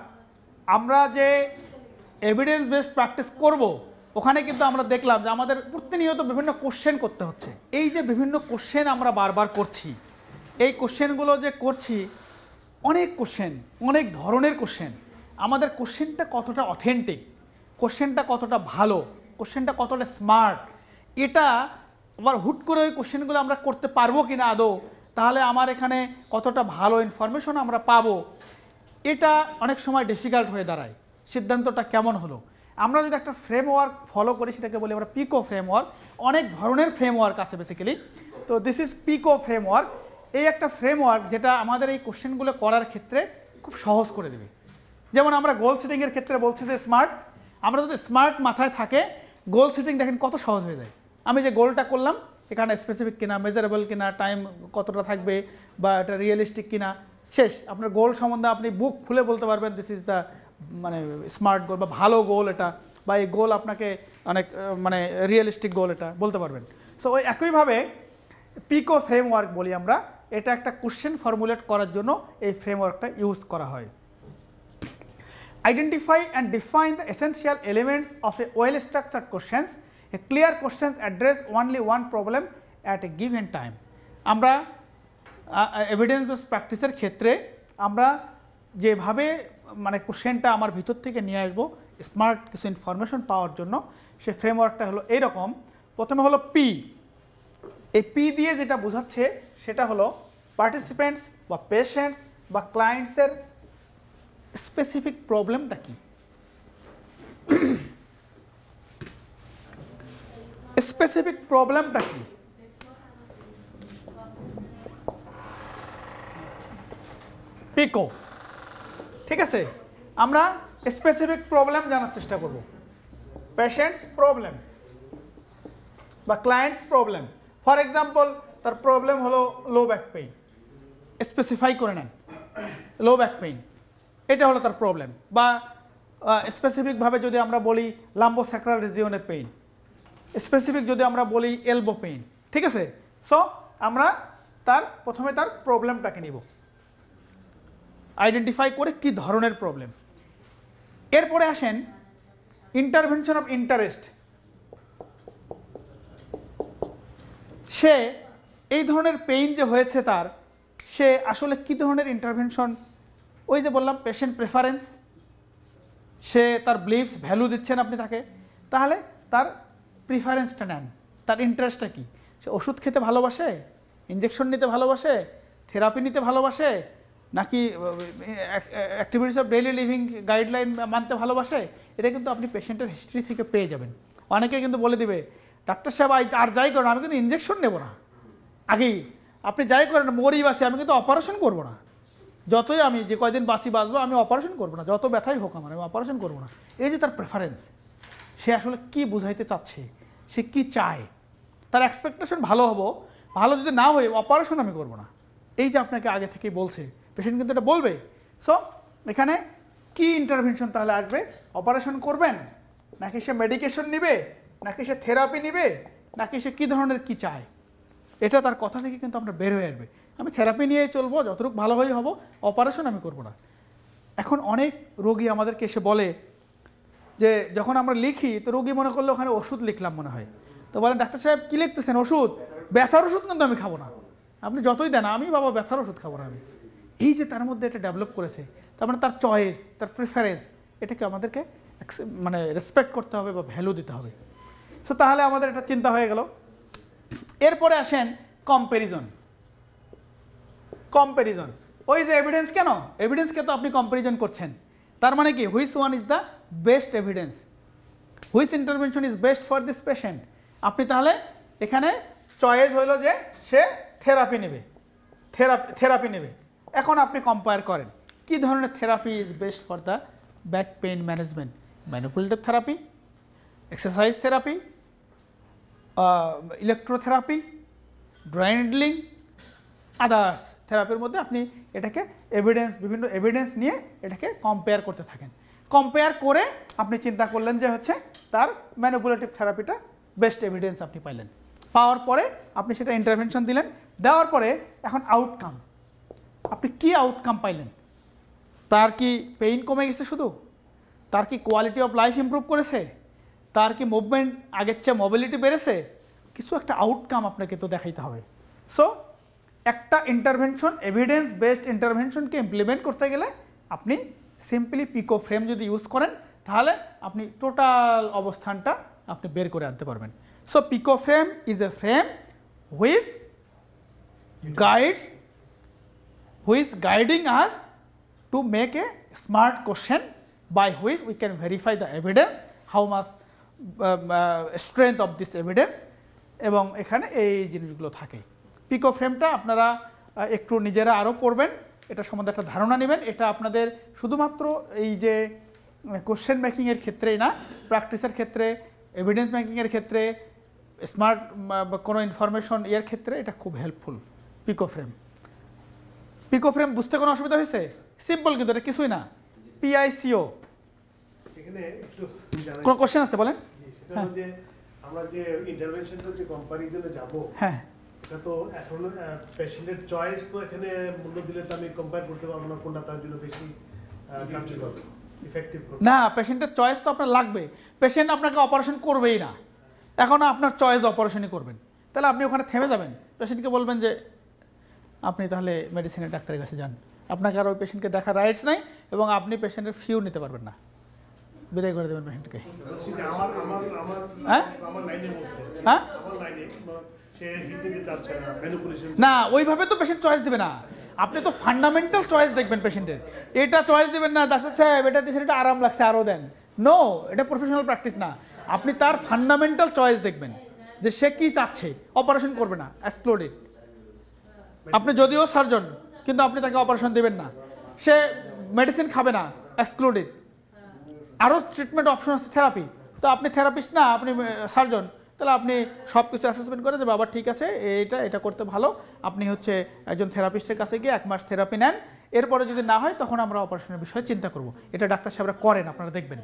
আমরা যে এভিডেন্স বেসড প্র্যাকটিস করব, ওখানে কিন্তু আমরা দেখলাম যে আমাদের প্রতিনিয়ত বিভিন্ন কোশ্চেন করতে হচ্ছে। এই যে বিভিন্ন কোশ্চেন আমরা বারবার করছি, এই কোশ্চেনগুলো যে করছি, অনেক কোশ্চেন, অনেক ধরনের কোশ্চেন। আমাদের কোশ্চেনটা কতটা অথেন্টিক, কোশ্চেনটা কতটা ভালো, কোশ্চেনটা কতটা স্মার্ট, এটা আবার হুট করে ওই কোশ্চেনগুলো আমরা করতে পারবো কিনা আদৌ, তাহলে আমার এখানে কতটা ভালো ইনফরমেশন আমরা পাবো, এটা অনেক সময় ডিফিকাল্ট হয়ে দাঁড়ায়। সিদ্ধান্তটা কেমন হলো? আমরা যদি একটা ফ্রেমওয়ার্ক ফলো করি, সেটাকে বলি আমরা পিকো ফ্রেমওয়ার্ক। অনেক ধরনের ফ্রেমওয়ার্ক আছে বেসিক্যালি, তো দিস ইজ পিকো ফ্রেমওয়ার্ক। এই একটা ফ্রেমওয়ার্ক যেটা আমাদের এই কোশ্চেনগুলো করার ক্ষেত্রে খুব সহজ করে দেবে। যেমন আমরা গোল সেটিংয়ের ক্ষেত্রে বলছি যে স্মার্ট, আমরা যদি স্মার্ট মাথায় থাকে, গোল সেটিং দেখেন কত সহজ হয়ে যায়। আমি যে গোলটা করলাম, এখানে স্পেসিফিক কিনা, মেজারেবল কিনা, টাইম কতটা থাকবে, বা এটা রিয়েলিস্টিক কিনা, শেষ। আপনার গোল সম্বন্ধে আপনি বুক খুলে বলতে পারবেন দিস ইজ দ্য মানে স্মার্ট গোল বা ভালো গোল এটা, বা এই গোল আপনাকে অনেক মানে রিয়েলিস্টিক গোল এটা বলতে পারবেন। সো ওই একইভাবে পিকো ফ্রেমওয়ার্ক বলি আমরা, এটা একটা কোশ্চেন ফর্মুলেট করার জন্য এই ফ্রেমওয়ার্কটা ইউজ করা হয়। Identify and define the essential elements of a well structured questions. A clear questions address only one problem at a given time. আমরা এভিডেন্স বেসড প্র্যাকটিসের ক্ষেত্রে আমরা যেভাবে মানে কোশ্চেনটা আমার ভিতর থেকে নিয়ে আসবো স্মার্ট কিছু ইনফরমেশন পাওয়ার জন্য, সে ফ্রেমওয়ার্কটা হলো এইরকম। প্রথমে হলো পি। এই পি দিয়ে যেটা বোঝাচ্ছে সেটা হলো পার্টিসিপেন্টস বা পেশেন্টস বা ক্লায়েন্টসের স্পেসিফিক প্রবলেমটা কি, স্পেসিফিক প্রবলেমটা কি। পিকো, ঠিক আছে? আমরা স্পেসিফিক প্রবলেম জানার চেষ্টা করব। পেশেন্টস প্রবলেম বা ক্লায়েন্টস প্রবলেম, ফর এক্সাম্পল তার প্রবলেম হলো লো ব্যাক পেইন, স্পেসিফাই করে নেন লো ব্যাক পেইন। এটা হলো তার প্রবলেম। বা স্পেসিফিকভাবে যদি আমরা বলি লাম্বোস্যাক্রাল রিজিয়নে পেইন, স্পেসিফিক যদি আমরা বলি এলবো পেইন, ঠিক আছে। সো আমরা প্রথমে তার প্রবলেমটাকে নিব, আইডেন্টিফাই করে কি ধরনের প্রবলেম। এরপরে আসেন ইন্টারভেনশন অফ ইন্টারেস্ট। সে এই ধরনের পেইন যে হয়েছে তার, সে আসলে কি ধরনের ইন্টারভেনশন, ওই যে বললাম পেশেন্ট প্রেফারেন্স, সে তার বিলিভস ভ্যালু দিচ্ছেন আপনি তাকে, তাহলে তার প্রিফারেন্সটা নেন, তার ইন্টারেস্টটা কি। সে ওষুধ খেতে ভালোবাসে, ইঞ্জেকশন নিতে ভালোবাসে, থেরাপি নিতে ভালোবাসে, নাকি activities of daily living guideline মানতে ভালোবাসে, এটা কিন্তু আপনি পেশেন্টের হিস্ট্রি থেকে পেয়ে যাবেন। অনেকে কিন্তু বলে দিবে ডাক্তার সাহেব আর যাই করেন আমি কিন্তু ইঞ্জেকশন নেব না, আগেই আপনি যাই করেন মরি বাসি আমি কিন্তু অপারেশন করব না, যতই আমি যে কয়দিন বাঁচবো আমি অপারেশন করব না, যত ব্যথাই হোক আমার আমি অপারেশন করব না। এই যে তার প্রেফারেন্স, সে আসলে কি বুঝাইতে চাচ্ছে, সে কি চায়, তার এক্সপেকটেশন ভালো হবো, ভালো যদি না হয় অপারেশন আমি করব না, এই যে আপনাকে আগে থেকেই বলছে পেশেন্ট কিন্তু এটা বলবে। সো এখানে কি ইন্টারভেনশন তাহলে আসবে, অপারেশন করবেন নাকি সে মেডিকেশন নিবে, নাকি সে থেরাপি নিবে, নাকি সে কী ধরনের কি চায়, এটা তার কথা থেকে কিন্তু আমরা বের হয়ে আসবে। আমি থেরাপি নিয়ে চলবো, যতটুকু ভালো হয়ে হবো, অপারেশন আমি করব না। এখন অনেক রোগী আমাদেরকে এসে বলে যে যখন আমরা লিখি তো রোগী মনে করলে ওখানে ওষুধ লিখলাম মনে হয়, তো বলেন ডাক্তার সাহেব কী লিখতেছেন, ওষুধ, ব্যথার ওষুধ কিন্তু আমি খাবো না, আপনি যতই দেন আমি বাবা ব্যথার ওষুধ খাবো না আমি। এই যে তার মধ্যে এটা ডেভেলপ করেছে, তার মানে তার চয়েস, তার প্রিফারেন্স, এটাকে আমাদেরকে মানে রেসপেক্ট করতে হবে বা ভ্যালু দিতে হবে। সো তাহলে আমাদের এটা চিন্তা হয়ে গেল। এরপরে আসেন কম্প্যারিজন। কম্প্যারিজন, ওই যে এভিডেন্স, কেন এভিডেন্সকে তো আপনি কম্প্যারিজন করছেন, তার মানে কি which one is the best evidence, which intervention is best for this patient. আপনি তাহলে এখানে চয়েস হইল যে সে থেরাপি নেবে, থেরাপি নেবে। এখন আপনি কম্পেয়ার করেন কি ধরনের therapy is best for the back pain management, manipulative therapy, exercise therapy, electrotherapy, dry needling, others থেরাপির মধ্যে আপনি এটাকে এভিডেন্স, বিভিন্ন এভিডেন্স নিয়ে এটাকে কম্পেয়ার করতে থাকেন। কম্পেয়ার করে আপনি চিন্তা করলেন যে হচ্ছে তার ম্যানিপুলেটিভ থেরাপিটা বেস্ট এভিডেন্স আপনি পাইলেন। পাওয়ার পরে আপনি সেটা ইন্টারভেনশন দিলেন, দেওয়ার পরে এখন আউটকাম, আপনি কি আউটকাম পাইলেন, তার কি পেইন কমে গেছে, শুধু তার কি কোয়ালিটি অফ লাইফ ইমপ্রুভ করেছে, তার কি মুভমেন্ট আগের চেয়ে মোবিলিটি বেড়েছে, কিছু একটা আউটকাম আপনাকে তো দেখাইতে হবে। সো একটা ইন্টারভেনশন, এভিডেন্স বেসড ইন্টারভেনশনকে ইমপ্লিমেন্ট করতে গেলে আপনি সিম্পলি পিকো ফ্রেম যদি ইউজ করেন তাহলে আপনি টোটাল অবস্থানটা আপনি বের করে আনতে পারবেন। So PICO frame is a frame which guiding us to make a smart question by which we can verify the evidence, how much strength of this evidence, এবং এখানে এই জিনিসগুলো থাকে। পিকো ফ্রেমটা আপনারা একটু নিজেরা আরও পড়বেন, এটা সম্বন্ধে একটা ধারণা নেবেন। এটা আপনাদের শুধুমাত্র এই যে কোশ্চেন মেকিংয়ের ক্ষেত্রেই না, প্র্যাকটিসের ক্ষেত্রে, এভিডেন্স মেকিংয়ের ক্ষেত্রে, স্মার্ট কোনো ইনফরমেশন এর ক্ষেত্রে এটা খুব helpful. PICO frame, PICO frame বুঝতে কোনো অসুবিধা হয়েছে? সিম্পল, কিন্তু এটা কিছুই না। PICO, কোন কোশ্চেন আছে বলেন? আমরা যে ইন্টারভেনশনটা যে কম্পারিজনে যাব, হ্যাঁ এটা তো এখন পেশেন্টের চয়েস, তো এখানে মূল্য দিলে তো আমি কম্পেয়ার করতে পারবো না কোনটা তার জন্য বেশি কার্যকর, ইফেক্টিভ না। পেশেন্টের চয়েস তো আপনার লাগবে, পেশেন্ট আপনাকে অপারেশন করবেই না, এখন আপনার চয়েস অপারেশনই করবেন, তাহলে আপনি ওখানে থেমে যাবেন। পেশেন্টকে বলবেন যে আপনি তাহলে মেডিসিনের ডাক্তারের কাছে যান, আপনাকে আর ওই পেশেন্টকে দেখার রাইটস নাই, এবং আপনি পেশেন্টের ফিও নিতে পারবেন না, বিদায় করে দেবেন পেশেন্টকে। হ্যাঁ না, ওইভাবে তো পেশেন্ট চয়েস দেবে না, আপনি তো ফান্ডামেন্টাল চয়েস দেখবেন পেশেন্টের। এটা চয়েস দেবেন না ডাক্তার সাহেব এটা দিয়েছেন, এটা আরাম লাগছে আরও দেন, নো, এটা প্রফেশনাল প্র্যাকটিস না। আপনি তার ফান্ডামেন্টাল চয়েস দেখবেন যে সে কী চাচ্ছে, অপারেশন করবে না, এক্সক্লুডেড। আপনি যদিও সার্জন, কিন্তু আপনি তাকে অপারেশন দেবেন না, সে মেডিসিন খাবে না, এক্সক্লুডেড। আরও ট্রিটমেন্ট অপশন আছে, থেরাপি, তো আপনি থেরাপিস্ট না, আপনি সার্জন, তাহলে আপনি সব কিছু অ্যাসেসমেন্ট করে যে বাবা ঠিক আছে এটা করতে ভালো, আপনি হচ্ছে একজন থেরাপিস্টের কাছে গিয়ে 1 মাস থেরাপি নেন, এরপরে যদি না হয় তখন আমরা অপারেশনের বিষয়ে চিন্তা করব। এটা ডাক্তার সাহেবরা করেন, আপনারা দেখবেন।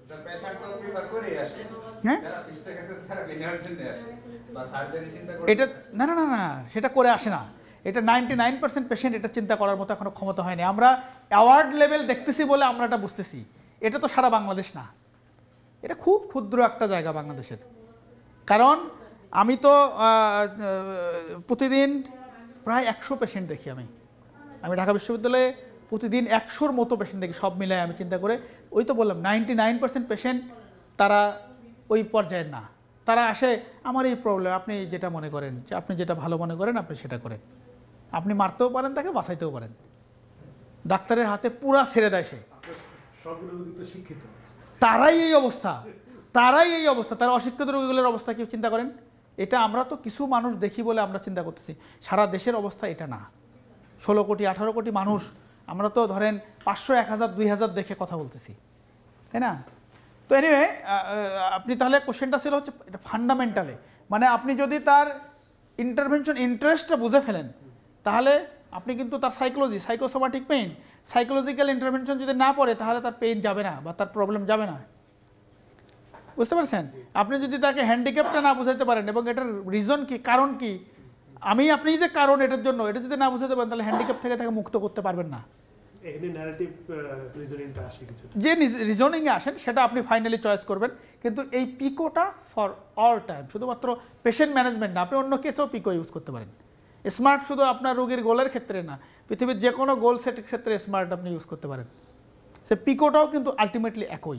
হ্যাঁ এটা না না না না সেটা করে আসে না, এটা 99% পেশেন্ট এটা চিন্তা করার মতো এখনো ক্ষমতা হয়নি। আমরা অ্যাওয়ার্ড লেভেল দেখতেছি বলে আমরা এটা বুঝতেছি, এটা তো সারা বাংলাদেশ না, এটা খুব ক্ষুদ্র একটা জায়গা বাংলাদেশের। কারণ আমি তো প্রতিদিন প্রায় 100 পেশেন্ট দেখি। আমি ঢাকা বিশ্ববিদ্যালয়ে প্রতিদিন 100-র মতো পেশেন্ট দেখি, সব মিলায় আমি চিন্তা করে। ওই তো বললাম 99% পেশেন্ট তারা ওই পর্যায়ের না, তারা আসে আমার এই প্রবলেম, আপনি যেটা মনে করেন, যে আপনি যেটা ভালো মনে করেন আপনি সেটা করেন, আপনি মারতেও পারেন তাকে, বাঁচাইতেও পারেন, ডাক্তারের হাতে পুরা ছেড়ে দেয় সে। তারাই এই অবস্থা, তারা অশিক্ষিত রোগীগুলোর অবস্থা কি চিন্তা করেন। এটা আমরা তো কিছু মানুষ দেখি বলে আমরা চিন্তা করতেছি, সারা দেশের অবস্থা এটা না। 16 কোটি 18 কোটি মানুষ, আমরা তো ধরেন 500 1000 2000 দেখে কথা বলতেছি, তাই না? তো এনিওয়ে আপনি তাহলে কোশ্চেনটা ছিল হচ্ছে এটা ফান্ডামেন্টালে, মানে আপনি যদি তার ইন্টারভেনশন ইন্টারেস্টটা বুঝে ফেলেন, তাহলে আপনি কিন্তু তার psychology, psychosomatic pain, psychological intervention যদি না পড়ে তাহলে তার পেইন যাবে না বা তার প্রবলেম যাবে না, বুঝতে পারছেন? আপনি যদি তাকে হ্যান্ডিক্যাপটা না বুঝাইতে পারেন এবং এটার রিজন কি, কারণ কি, আপনি যে কারণ এটার জন্য এটা যদি না বুঝাতে পারেন তাহলে হ্যান্ডিক্যাপ থেকে তাকে মুক্ত করতে পারবেন না। যে রিজনিংয়ে আসেন সেটা আপনি ফাইনালি চয়েস করবেন, কিন্তু এই পিকোটা ফর অল টাইম, শুধুমাত্র পেশেন্ট ম্যানেজমেন্ট না, আপনি অন্য কেসেও পিকো ইউজ করতে পারেন। স্মার্ট শুধু আপনার রোগীর গোলের ক্ষেত্রে না, পৃথিবীর যে কোনো গোল সেটের ক্ষেত্রে স্মার্ট আপনি ইউজ করতে পারেন। সে পিকোটাও কিন্তু আলটিমেটলি একই।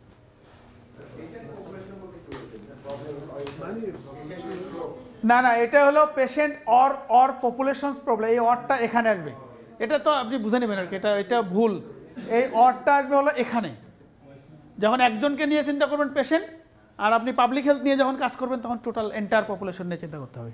না না এটা হলো পেশেন্ট অর পপুলেশনস প্রবলেম, এই অরটা এখানে আসবে, এটা তো আপনি বুঝে নেবেন আর কি, এটা ভুল। এই অরটা আসবে হলো এখানে, যখন একজনকে নিয়ে চিন্তা করবেন পেশেন্ট, আর আপনি পাবলিক হেলথ নিয়ে যখন কাজ করবেন তখন টোটাল এন্টায়ার পপুলেশন নিয়ে চিন্তা করতে হবে।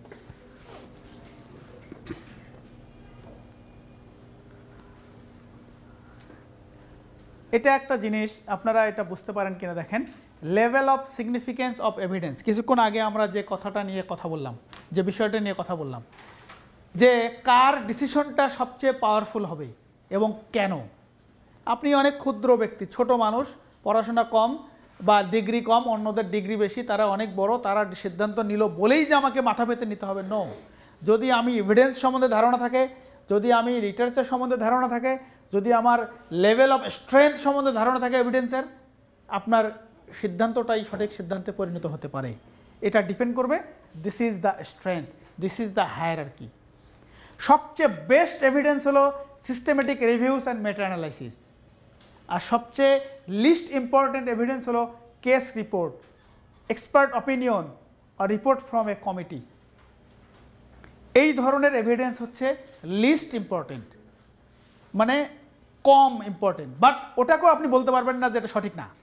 এটা একটা জিনিস আপনারা এটা বুঝতে পারেন কিনা দেখেন, level of significance of evidence. কিছুক্ষণ আগে আমরা যে কথাটা নিয়ে কথা বললাম, যে বিষয়টা নিয়ে কথা বললাম, যে কার ডিসিশনটা সবচেয়ে পাওয়ারফুল হবে এবং কেন। আপনি অনেক ক্ষুদ্র ব্যক্তি, ছোট মানুষ, পড়াশোনা কম বা ডিগ্রি কম, অন্যদের ডিগ্রি বেশি, তারা অনেক বড়, তারা সিদ্ধান্ত নিল বলেই যে আমাকে মাথা পেতে নিতে হবে, নো। যদি আমি এভিডেন্স সম্বন্ধে ধারণা থাকে, যদি আমি লিটারেচার সম্বন্ধে ধারণা থাকে, যদি আমার লেভেল অফ স্ট্রেংথ সম্বন্ধে ধারণা থাকে এভিডেন্সের, আপনার সিদ্ধান্তটাই সঠিক সিদ্ধান্তে পরিণত হতে পারে। এটা ডিপেন্ড করবে, this is the strength, this is the hierarchy. সবচেয়ে বেস্ট এভিডেন্স হলো systematic reviews and meta analysis, আর সবচেয়ে লিস্ট ইম্পর্টেন্ট এভিডেন্স হলো কেস রিপোর্ট, এক্সপার্ট অপিনিয়ন আর রিপোর্ট ফ্রম এ কমিটি। এই ধরনের এভিডেন্স হচ্ছে লিস্ট ইম্পর্টেন্ট, মানে কম ইম্পর্টেন্ট, বাট ওটাকেও আপনি বলতে পারবেন না যে এটা সঠিক না,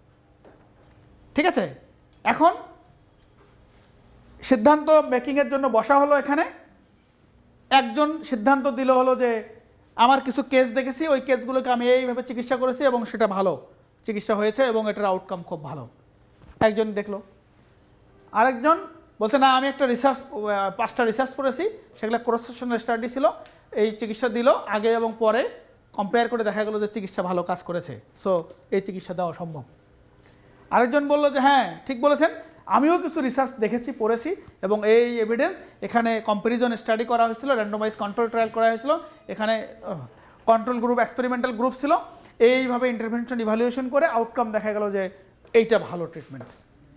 ঠিক আছে? এখন সিদ্ধান্ত মেকিংয়ের জন্য বসা হলো, এখানে একজন সিদ্ধান্ত দিল হলো যে আমার কিছু কেস দেখেছি, ওই কেসগুলোকে আমি এইভাবে চিকিৎসা করেছি এবং সেটা ভালো চিকিৎসা হয়েছে এবং এটার আউটকাম খুব ভালো, একজন দেখলো। আরেকজন বলছে না আমি একটা রিসার্চ 5টা রিসার্চ করেছি, সেগুলো ক্রস সেকশনাল স্টাডি ছিল, এই চিকিৎসা দিল, আগে এবং পরে কম্পেয়ার করে দেখা গেলো যে চিকিৎসা ভালো কাজ করেছে, সো এই চিকিৎসা দেওয়া সম্ভব। আরেকজন বললো যে হ্যাঁ ঠিক বলেছেন, আমিও কিছু রিসার্চ দেখেছি, পড়েছি এবং এই এভিডেন্স, এখানে কম্প্যারিজন স্টাডি করা হয়েছিল, র্যান্ডমাইজ কন্ট্রোল ট্রায়াল করা হয়েছিল, এখানে কন্ট্রোল গ্রুপ, এক্সপেরিমেন্টাল গ্রুপ ছিল, এইভাবে ইন্টারভেনশন ইভ্যালুয়েশন করে আউটকাম দেখা গেল যে এইটা ভালো ট্রিটমেন্ট।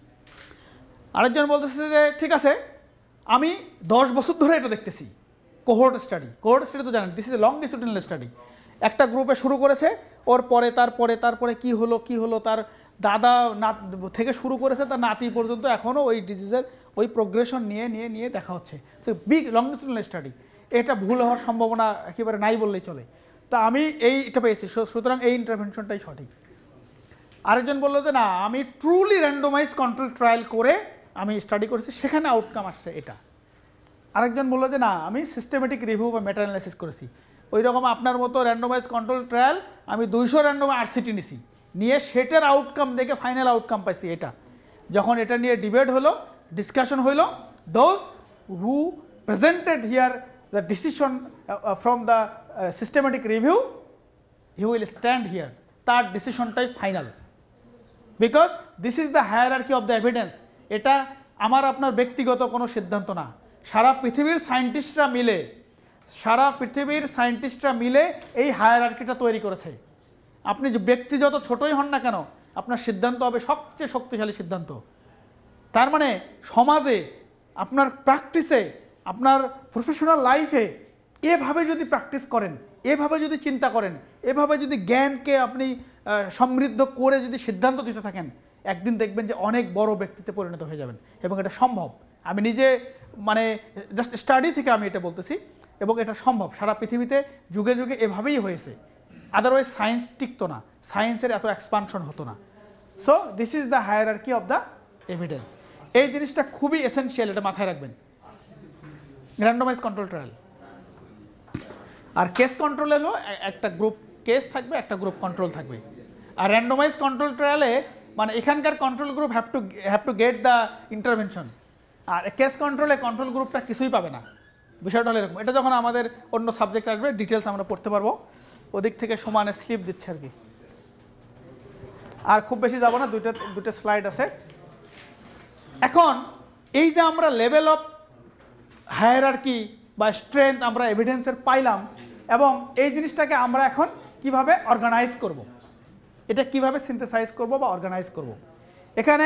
আরেকজন বলতেছে যে ঠিক আছে আমি 10 বছর ধরে এটা দেখতেছি, কোহোর্ট স্টাডি তো জানেন, this is a longitudinal study. একটা গ্রুপে শুরু করেছে, ওর পরে তারপরে কি হলো তার দাদা থেকে শুরু করেছে তার নাতি পর্যন্ত, এখনও ওই ডিজিজের ওই প্রোগ্রেশন নিয়ে দেখা হচ্ছে। সো বিগ লংডিটিউডিনাল স্টাডি, এটা ভুল হওয়ার সম্ভাবনা একেবারে নাই বললেই চলে। তা আমি এইটা পেয়েছি, সুতরাং এই ইন্টারভেনশনটাই সঠিক। আরেকজন বললো যে না আমি ট্রুলি র্যান্ডমাইজ কন্ট্রোল ট্রায়াল করে আমি স্টাডি করেছি, সেখানে আউটকাম আসছে এটা। আরেকজন বললো যে না আমি সিস্টেমেটিক রিভিউ বা মেটা অ্যানালাইসিস করেছি, ওই রকম আপনার মতো র্যান্ডমাইজ কন্ট্রোল ট্রায়াল আমি 200 র্যান্ডম আরসিটি নিছি, নিয়ে সেটার আউটকাম দেখে ফাইনাল আউটকাম পাইছি এটা। যখন এটা নিয়ে ডিবেট হলো ডিসকাশন হইল, those who presented here the decision from the systematic review, he will stand here, তার ডিসিশনটাই final, because this is the hierarchy of the evidence. এটা আমার আপনার ব্যক্তিগত কোনো সিদ্ধান্ত না, সারা পৃথিবীর সায়েন্টিস্টরা মিলে এই হায়ারার্কিটা তৈরি করেছে। আপনি যে ব্যক্তি যত ছোটই হন না কেন, আপনার সিদ্ধান্ত হবে সবচেয়ে শক্তিশালী সিদ্ধান্ত। তার মানে সমাজে, আপনার প্র্যাকটিসে, আপনার প্রফেশনাল লাইফে এভাবে যদি প্র্যাকটিস করেন, এভাবে যদি চিন্তা করেন, এভাবে যদি জ্ঞানকে আপনি সমৃদ্ধ করে যদি সিদ্ধান্ত দিতে থাকেন, একদিন দেখবেন যে অনেক বড় ব্যক্তিতে পরিণত হয়ে যাবেন, এবং এটা সম্ভব। আমি নিজে মানে জাস্ট স্টাডি থেকে আমি এটা বলতেছি, এবং এটা সম্ভব। সারা পৃথিবীতে যুগে যুগে এভাবেই হয়েছে, আদারওয়াইজ সায়েন্স টিকতো না, সায়েন্সের এত এক্সপানশন হতো না। So this is the hierarchy of the evidence. এই জিনিসটা খুবই এসেনশিয়াল, এটা মাথায় রাখবেন। র্যান্ডমাইজ কন্ট্রোল ট্রায়াল আর কেস কন্ট্রোল হলো একটা গ্রুপ কেস থাকবে, একটা গ্রুপ কন্ট্রোল থাকবে। আর র্যান্ডমাইজ কন্ট্রোল ট্রায়ালে মানে এখানকার control group have to get the intervention, আর কেস কন্ট্রোলে কন্ট্রোল গ্রুপটা কিছুই পাবে না। বিষয়টা হলো এরকম। এটা যখন আমাদের অন্য সাবজেক্ট আসবে ডিটেলস আমরা পড়তে পারবো, ওদিক থেকে সমানে স্লিপ দিচ্ছে আর কি। আর খুব বেশি যাব না, দুটো স্লাইড আছে। এখন এই যে আমরা লেভেল অফ হায়ারার্কি বা স্ট্রেংথ আমরা এভিডেন্সের পাইলাম, এবং এই জিনিসটাকে আমরা এখন কিভাবে অর্গানাইজ করব, এটা কিভাবে সিনথেসাইজ করব বা অর্গানাইজ করব। এখানে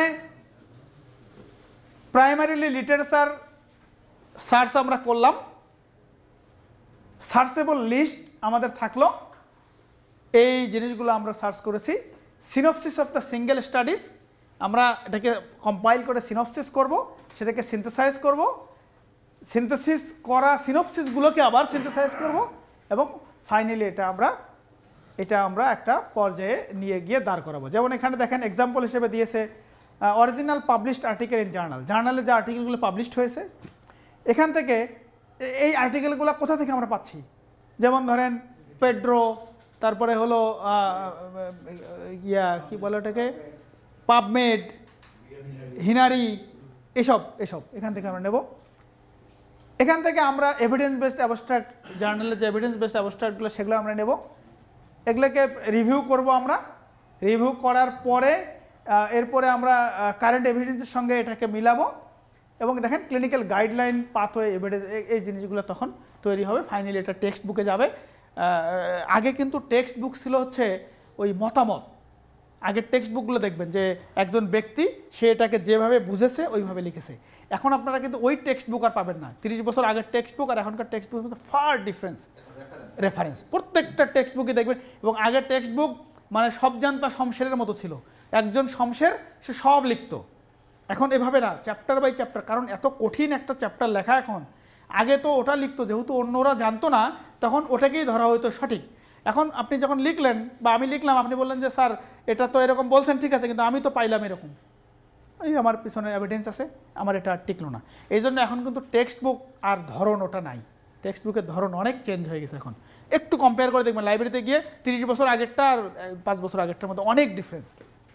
প্রাইমারিলি লিটারেচার সার্চ আমরা করলাম, সার্চেবল লিস্ট আমাদের থাকলো, এই জিনিসগুলো আমরা সার্চ করেছি। Synopsis of the single studies, আমরা এটাকে কম্পাইল করে সিনপসিস করব, সেটাকে সিনথেসাইজ করব, সিনথেসিস করা সিনপসিসগুলোকে আবার সিনথেসাইজ করব, এবং ফাইনালি এটা আমরা একটা পর্যায়ে নিয়ে গিয়ে দাঁড় করাবো। যেমন এখানে দেখেন এক্সাম্পল হিসেবে দিয়েছে অরিজিনাল পাবলিশড আর্টিকেল ইন জার্নালে যে আর্টিকেলগুলো পাবলিশড হয়েছে, এখান থেকে এই আর্টিকেলগুলো কোথা থেকে আমরা পাচ্ছি। যেমন ধরেন পেড্রো, তারপরে হলো কি বলে ওটাকে, পাবমেড, হিনারি, এসব এখান থেকে আমরা নেব। এখান থেকে আমরা এভিডেন্স বেসড অ্যাবস্ট্রাক্ট, জার্নালের যে এভিডেন্স বেসড অ্যাবস্ট্রাক্টগুলো সেগুলো আমরা নেব, এগুলোকে রিভিউ করব আমরা। রিভিউ করার পরে এরপরে আমরা কারেন্ট এভিডেন্সের সঙ্গে এটাকে মিলাবো, এবং দেখেন ক্লিনিক্যাল গাইডলাইন, পাথওয়ে, এভিডেন্স, এই জিনিসগুলো তখন তৈরি হবে। ফাইনালি এটা টেক্সট বুকে যাবে। আগে কিন্তু টেক্সট বুক ছিল হচ্ছে ওই মতামত। আগের টেক্সট বুকগুলো দেখবেন যে একজন ব্যক্তি সে এটাকে যেভাবে বুঝেছে ওইভাবে লিখেছে। এখন আপনারা কিন্তু ওই টেক্সট বুক আর পাবেন না। 30 বছর আগের টেক্সট বুক আর এখনকার টেক্সট বুকের মধ্যে ফার ডিফারেন্স, রেফারেন্স প্রত্যেকটা টেক্সট বুকে দেখবেন। এবং আগের টেক্সট বুক মানে সব জানতা শমশেরের মতো ছিল, একজন শমশের সে সব লিখতো। এখন এভাবে না, চ্যাপ্টার বাই চ্যাপ্টার, কারণ এত কঠিন একটা চ্যাপ্টার লেখা। এখন আগে তো ওটা লিখতো, যেহেতু অন্যরা জানতো না তখন ওটাকেই ধরা হতো সঠিক। এখন আপনি যখন লিখলেন বা আমি লিখলাম, আপনি বললেন যে স্যার এটা তো এরকম বলছেন, ঠিক আছে, কিন্তু আমি তো পাইলাম এরকম, এই আমার পিছনে এভিডেন্স আছে, আমার এটা আর টিকলো না। এই জন্য এখন কিন্তু টেক্সট বুক আর ধরন ওটা নাই, টেক্সট বুকের ধরন অনেক চেঞ্জ হয়ে গেছে। এখন একটু কম্পেয়ার করে দেখবেন লাইব্রেরিতে গিয়ে 30 বছর আগেরটা আর 5 বছর আগেরটার মধ্যে অনেক ডিফারেন্স।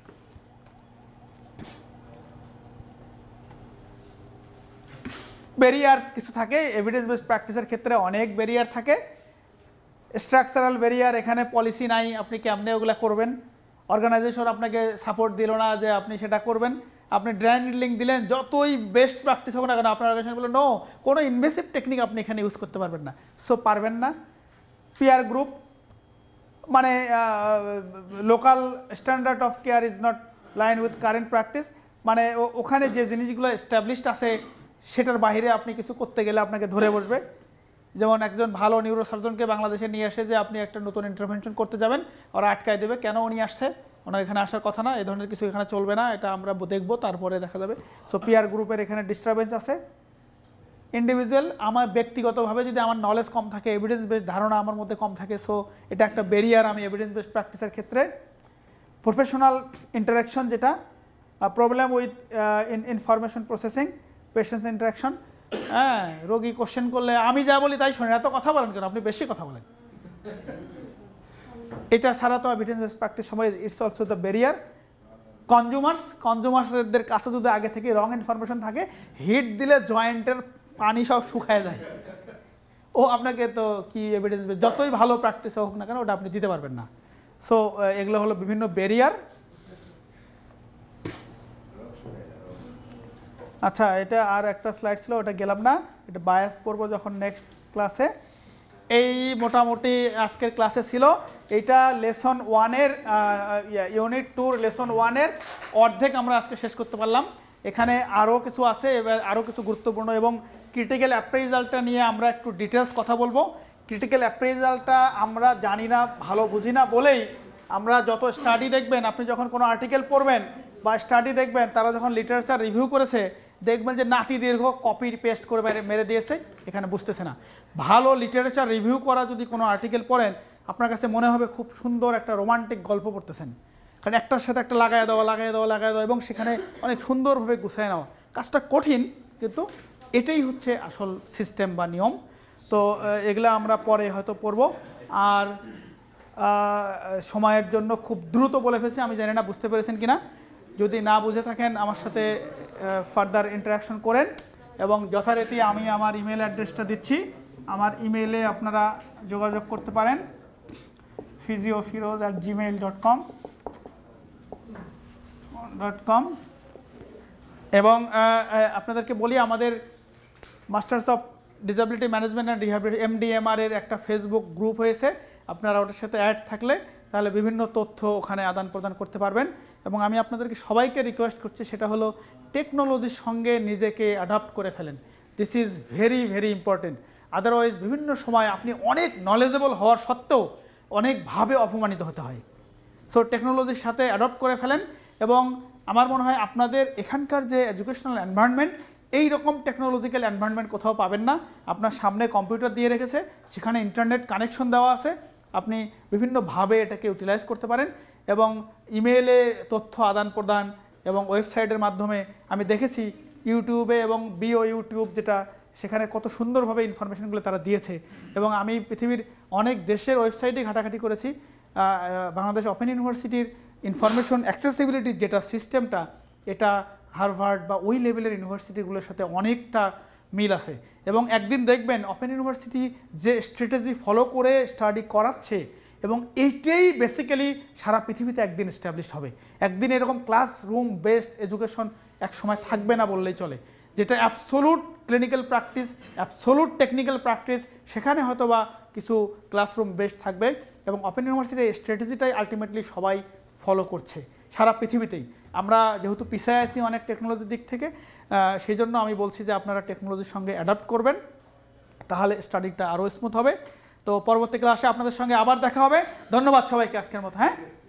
ব্যারিয়ার কিছু থাকে, এভিডেন্স বেসড প্র্যাকটিসের ক্ষেত্রে অনেক ব্যারিয়ার থাকে। স্ট্রাকচারাল ব্যারিয়ার, এখানে পলিসি নাই, আপনি কেমনে ওগুলো করবেন, অর্গানাইজেশন আপনাকে সাপোর্ট দিল না যে আপনি সেটা করবেন, আপনি ড্রাই নিডলিং দিলেন, যতই বেস্ট প্র্যাকটিস হোক না কেন আপনার অর্গানাইজেশন বলে নো, কোনো ইনভেসিভ টেকনিক আপনি এখানে ইউজ করতে পারবেন না, সো পারবেন না। পিয়ার গ্রুপ মানে local standard of care is not line with current practice, মানে ওখানে যে জিনিসগুলো এস্টাবলিশড আছে সেটার বাইরে আপনি কিছু করতে গেলে আপনাকে ধরে বসবে। যেমন একজন ভালো নিউরোসার্জনকে বাংলাদেশে নিয়ে আসে যে আপনি একটা নতুন ইন্টারভেনশন করতে যাবেন, ওরা আটকায় দেবে, কেন উনি আসছে, ওনার এখানে আসার কথা না, এই ধরনের কিছু এখানে চলবে না, এটা আমরা দেখবো তারপরে দেখা যাবে। সো পিয়ার গ্রুপের এখানে ডিস্টারবেন্স আছে। ইন্ডিভিজুয়াল, আমার ব্যক্তিগতভাবে যদি আমার নলেজ কম থাকে, এভিডেন্স বেসড ধারণা আমার মধ্যে কম থাকে, সো এটা একটা ব্যারিয়ার আমি এভিডেন্স বেসড প্র্যাকটিসের ক্ষেত্রে। প্রফেশনাল ইন্টারাকশন, যেটা problem with information processing, patients interaction. হ্যাঁ, রোগী কোশ্চেন করলে আমি যা বলি তাই শোনেন, এত কথা বলেন কেন, আপনি বেশি কথা বলেন, এটা ছাড়া তো এভিডেন্স বেসড প্র্যাকটিস সময় ইটস অলসো দ্য ব্যারিয়ার। কনজিউমার্সদের কাছে যদি আগে থেকে রং ইনফরমেশন থাকে, হিট দিলে জয়েন্টের পানি সব শুকায় যায়। ও আপনাকে তো কি এভিডেন্স, যতই ভালো প্র্যাকটিস হোক না কেন ওটা আপনি দিতে পারবেন না। সো এগুলো হলো বিভিন্ন ব্যারিয়ার। আচ্ছা, এটা আর একটা স্লাইড ছিল, ওটা গেলাম না, এটা বায়াস পড়বো যখন নেক্সট ক্লাসে। এই মোটামুটি আজকের ক্লাসে ছিল। এইটা লেসন 1-এর ইউনিট 2 লেসন 1-এর অর্ধেক আমরা আজকে শেষ করতে পারলাম। এখানে আরও কিছু আছে, এবার আরও কিছু গুরুত্বপূর্ণ এবং ক্রিটিক্যাল অ্যাপ্রেজালটা নিয়ে আমরা একটু ডিটেলস কথা বলবো। ক্রিটিক্যাল অ্যাপ্রেজালটা আমরা জানি না, ভালো বুঝি না বলেই আমরা যত স্টাডি দেখবেন, আপনি যখন কোনো আর্টিকেল পড়বেন বা স্টাডি দেখবেন, তারা যখন লিটারেচার রিভিউ করেছে দেখবেন যে নাতি দীর্ঘ কপি পেস্ট করে মেরে দিয়েছে, এখানে বুঝতেছে না। ভালো লিটারেচার রিভিউ করা যদি কোনো আর্টিকেল পড়েন, আপনার কাছে মনে হবে খুব সুন্দর একটা রোমান্টিক গল্প পড়তেছেন, কারণ একটার সাথে একটা লাগায় দেওয়া এবং সেখানে অনেক সুন্দরভাবে গুছিয়ে নেওয়া। কাজটা কঠিন, কিন্তু এটাই হচ্ছে আসল সিস্টেম বা নিয়ম। তো এগুলা আমরা পরে হয়তো পড়ব। আর সময়ের জন্য খুব দ্রুত বলে ফেলছি, আমি জানি না বুঝতে পেরেছেন কিনা। যদি না বুঝে থাকেন আমার সাথে ফার্দার ইন্টারাকশন করেন, এবং যথারীতি আমি আমার ইমেল অ্যাড্রেসটা দিচ্ছি, আমার ইমেইলে আপনারা যোগাযোগ করতে পারেন physiofiroz@gmail.com। এবং আপনাদেরকে বলি, আমাদের masters of disability management and rehabilitation MDMR এর একটা ফেসবুক গ্রুপ হয়েছে। আপনারা ওটার সাথে অ্যাড থাকলে তাহলে বিভিন্ন তথ্য ওখানে আদান প্রদান করতে পারবেন। এবং আমি আপনাদেরকে সবাইকে রিকোয়েস্ট করছি, সেটা হলো টেকনোলজির সঙ্গে নিজেকে অ্যাডাপ্ট করে ফেলেন। This is very very important. Otherwise বিভিন্ন সময় আপনি অনেক নলেজেবল হওয়ার সত্ত্বেও অনেকভাবে অপমানিত হতে হয়। সো টেকনোলজির সাথে অ্যাডপ্ট করে ফেলেন। এবং আমার মনে হয় আপনাদের এখানকার যে এডুকেশনাল এনভায়রনমেন্ট, এই রকম টেকনোলজিক্যাল এনভায়রনমেন্ট কোথাও পাবেন না। আপনার সামনে কম্পিউটার দিয়ে রেখেছে, সেখানে ইন্টারনেট কানেকশন দেওয়া আছে, আপনি বিভিন্নভাবে এটাকে ইউটিলাইজ করতে পারেন। এবং ইমেইলে তথ্য আদান প্রদান এবং ওয়েবসাইটের মাধ্যমে আমি দেখেছি ইউটিউবে এবং ইউটিউব যেটা, সেখানে কত সুন্দরভাবে ইনফরমেশনগুলো তারা দিয়েছে। এবং আমি পৃথিবীর অনেক দেশের ওয়েবসাইটে ঘাটাঘাটি করেছি, বাংলাদেশ ওপেন ইউনিভার্সিটির ইনফরমেশন অ্যাক্সেসিবিলিটির যেটা সিস্টেমটা, এটা হার্ভার্ড বা ওই লেভেলের ইউনিভার্সিটিগুলোর সাথে অনেকটা মিল আছে। এবং একদিন দেখবেন ওপেন ইউনিভার্সিটি যে স্ট্র্যাটেজি ফলো করে স্টাডি করাচ্ছে, এবং এইটাই বেসিক্যালি সারা পৃথিবীতে একদিন এস্টাবলিশড হবে। একদিন এরকম ক্লাসরুম বেসড এডুকেশন এক সময় থাকবে না বললেই চলে, যেটা absolute clinical practice, absolute technical practice, সেখানে হয়তো বা কিছু ক্লাসরুম বেসড থাকবে। এবং ওপেন ইউনিভার্সিটির এই স্ট্র্যাটেজিটাই আলটিমেটলি সবাই ফলো করছে সারা পৃথিবীতেই। আমরা যেহেতু পিছিয়ে আছি অনেক টেকনোলজির দিক থেকে, সেই জন্য আমি বলছি যে আপনারা টেকনোলজির সঙ্গে অ্যাডাপ্ট করবেন, তাহলে স্টাডিটা আরও স্মুথ হবে। তো পরবর্তী ক্লাসে আপনাদের সঙ্গে আবার দেখা হবে। ধন্যবাদ সবাইকে আজকের মতো। হ্যাঁ।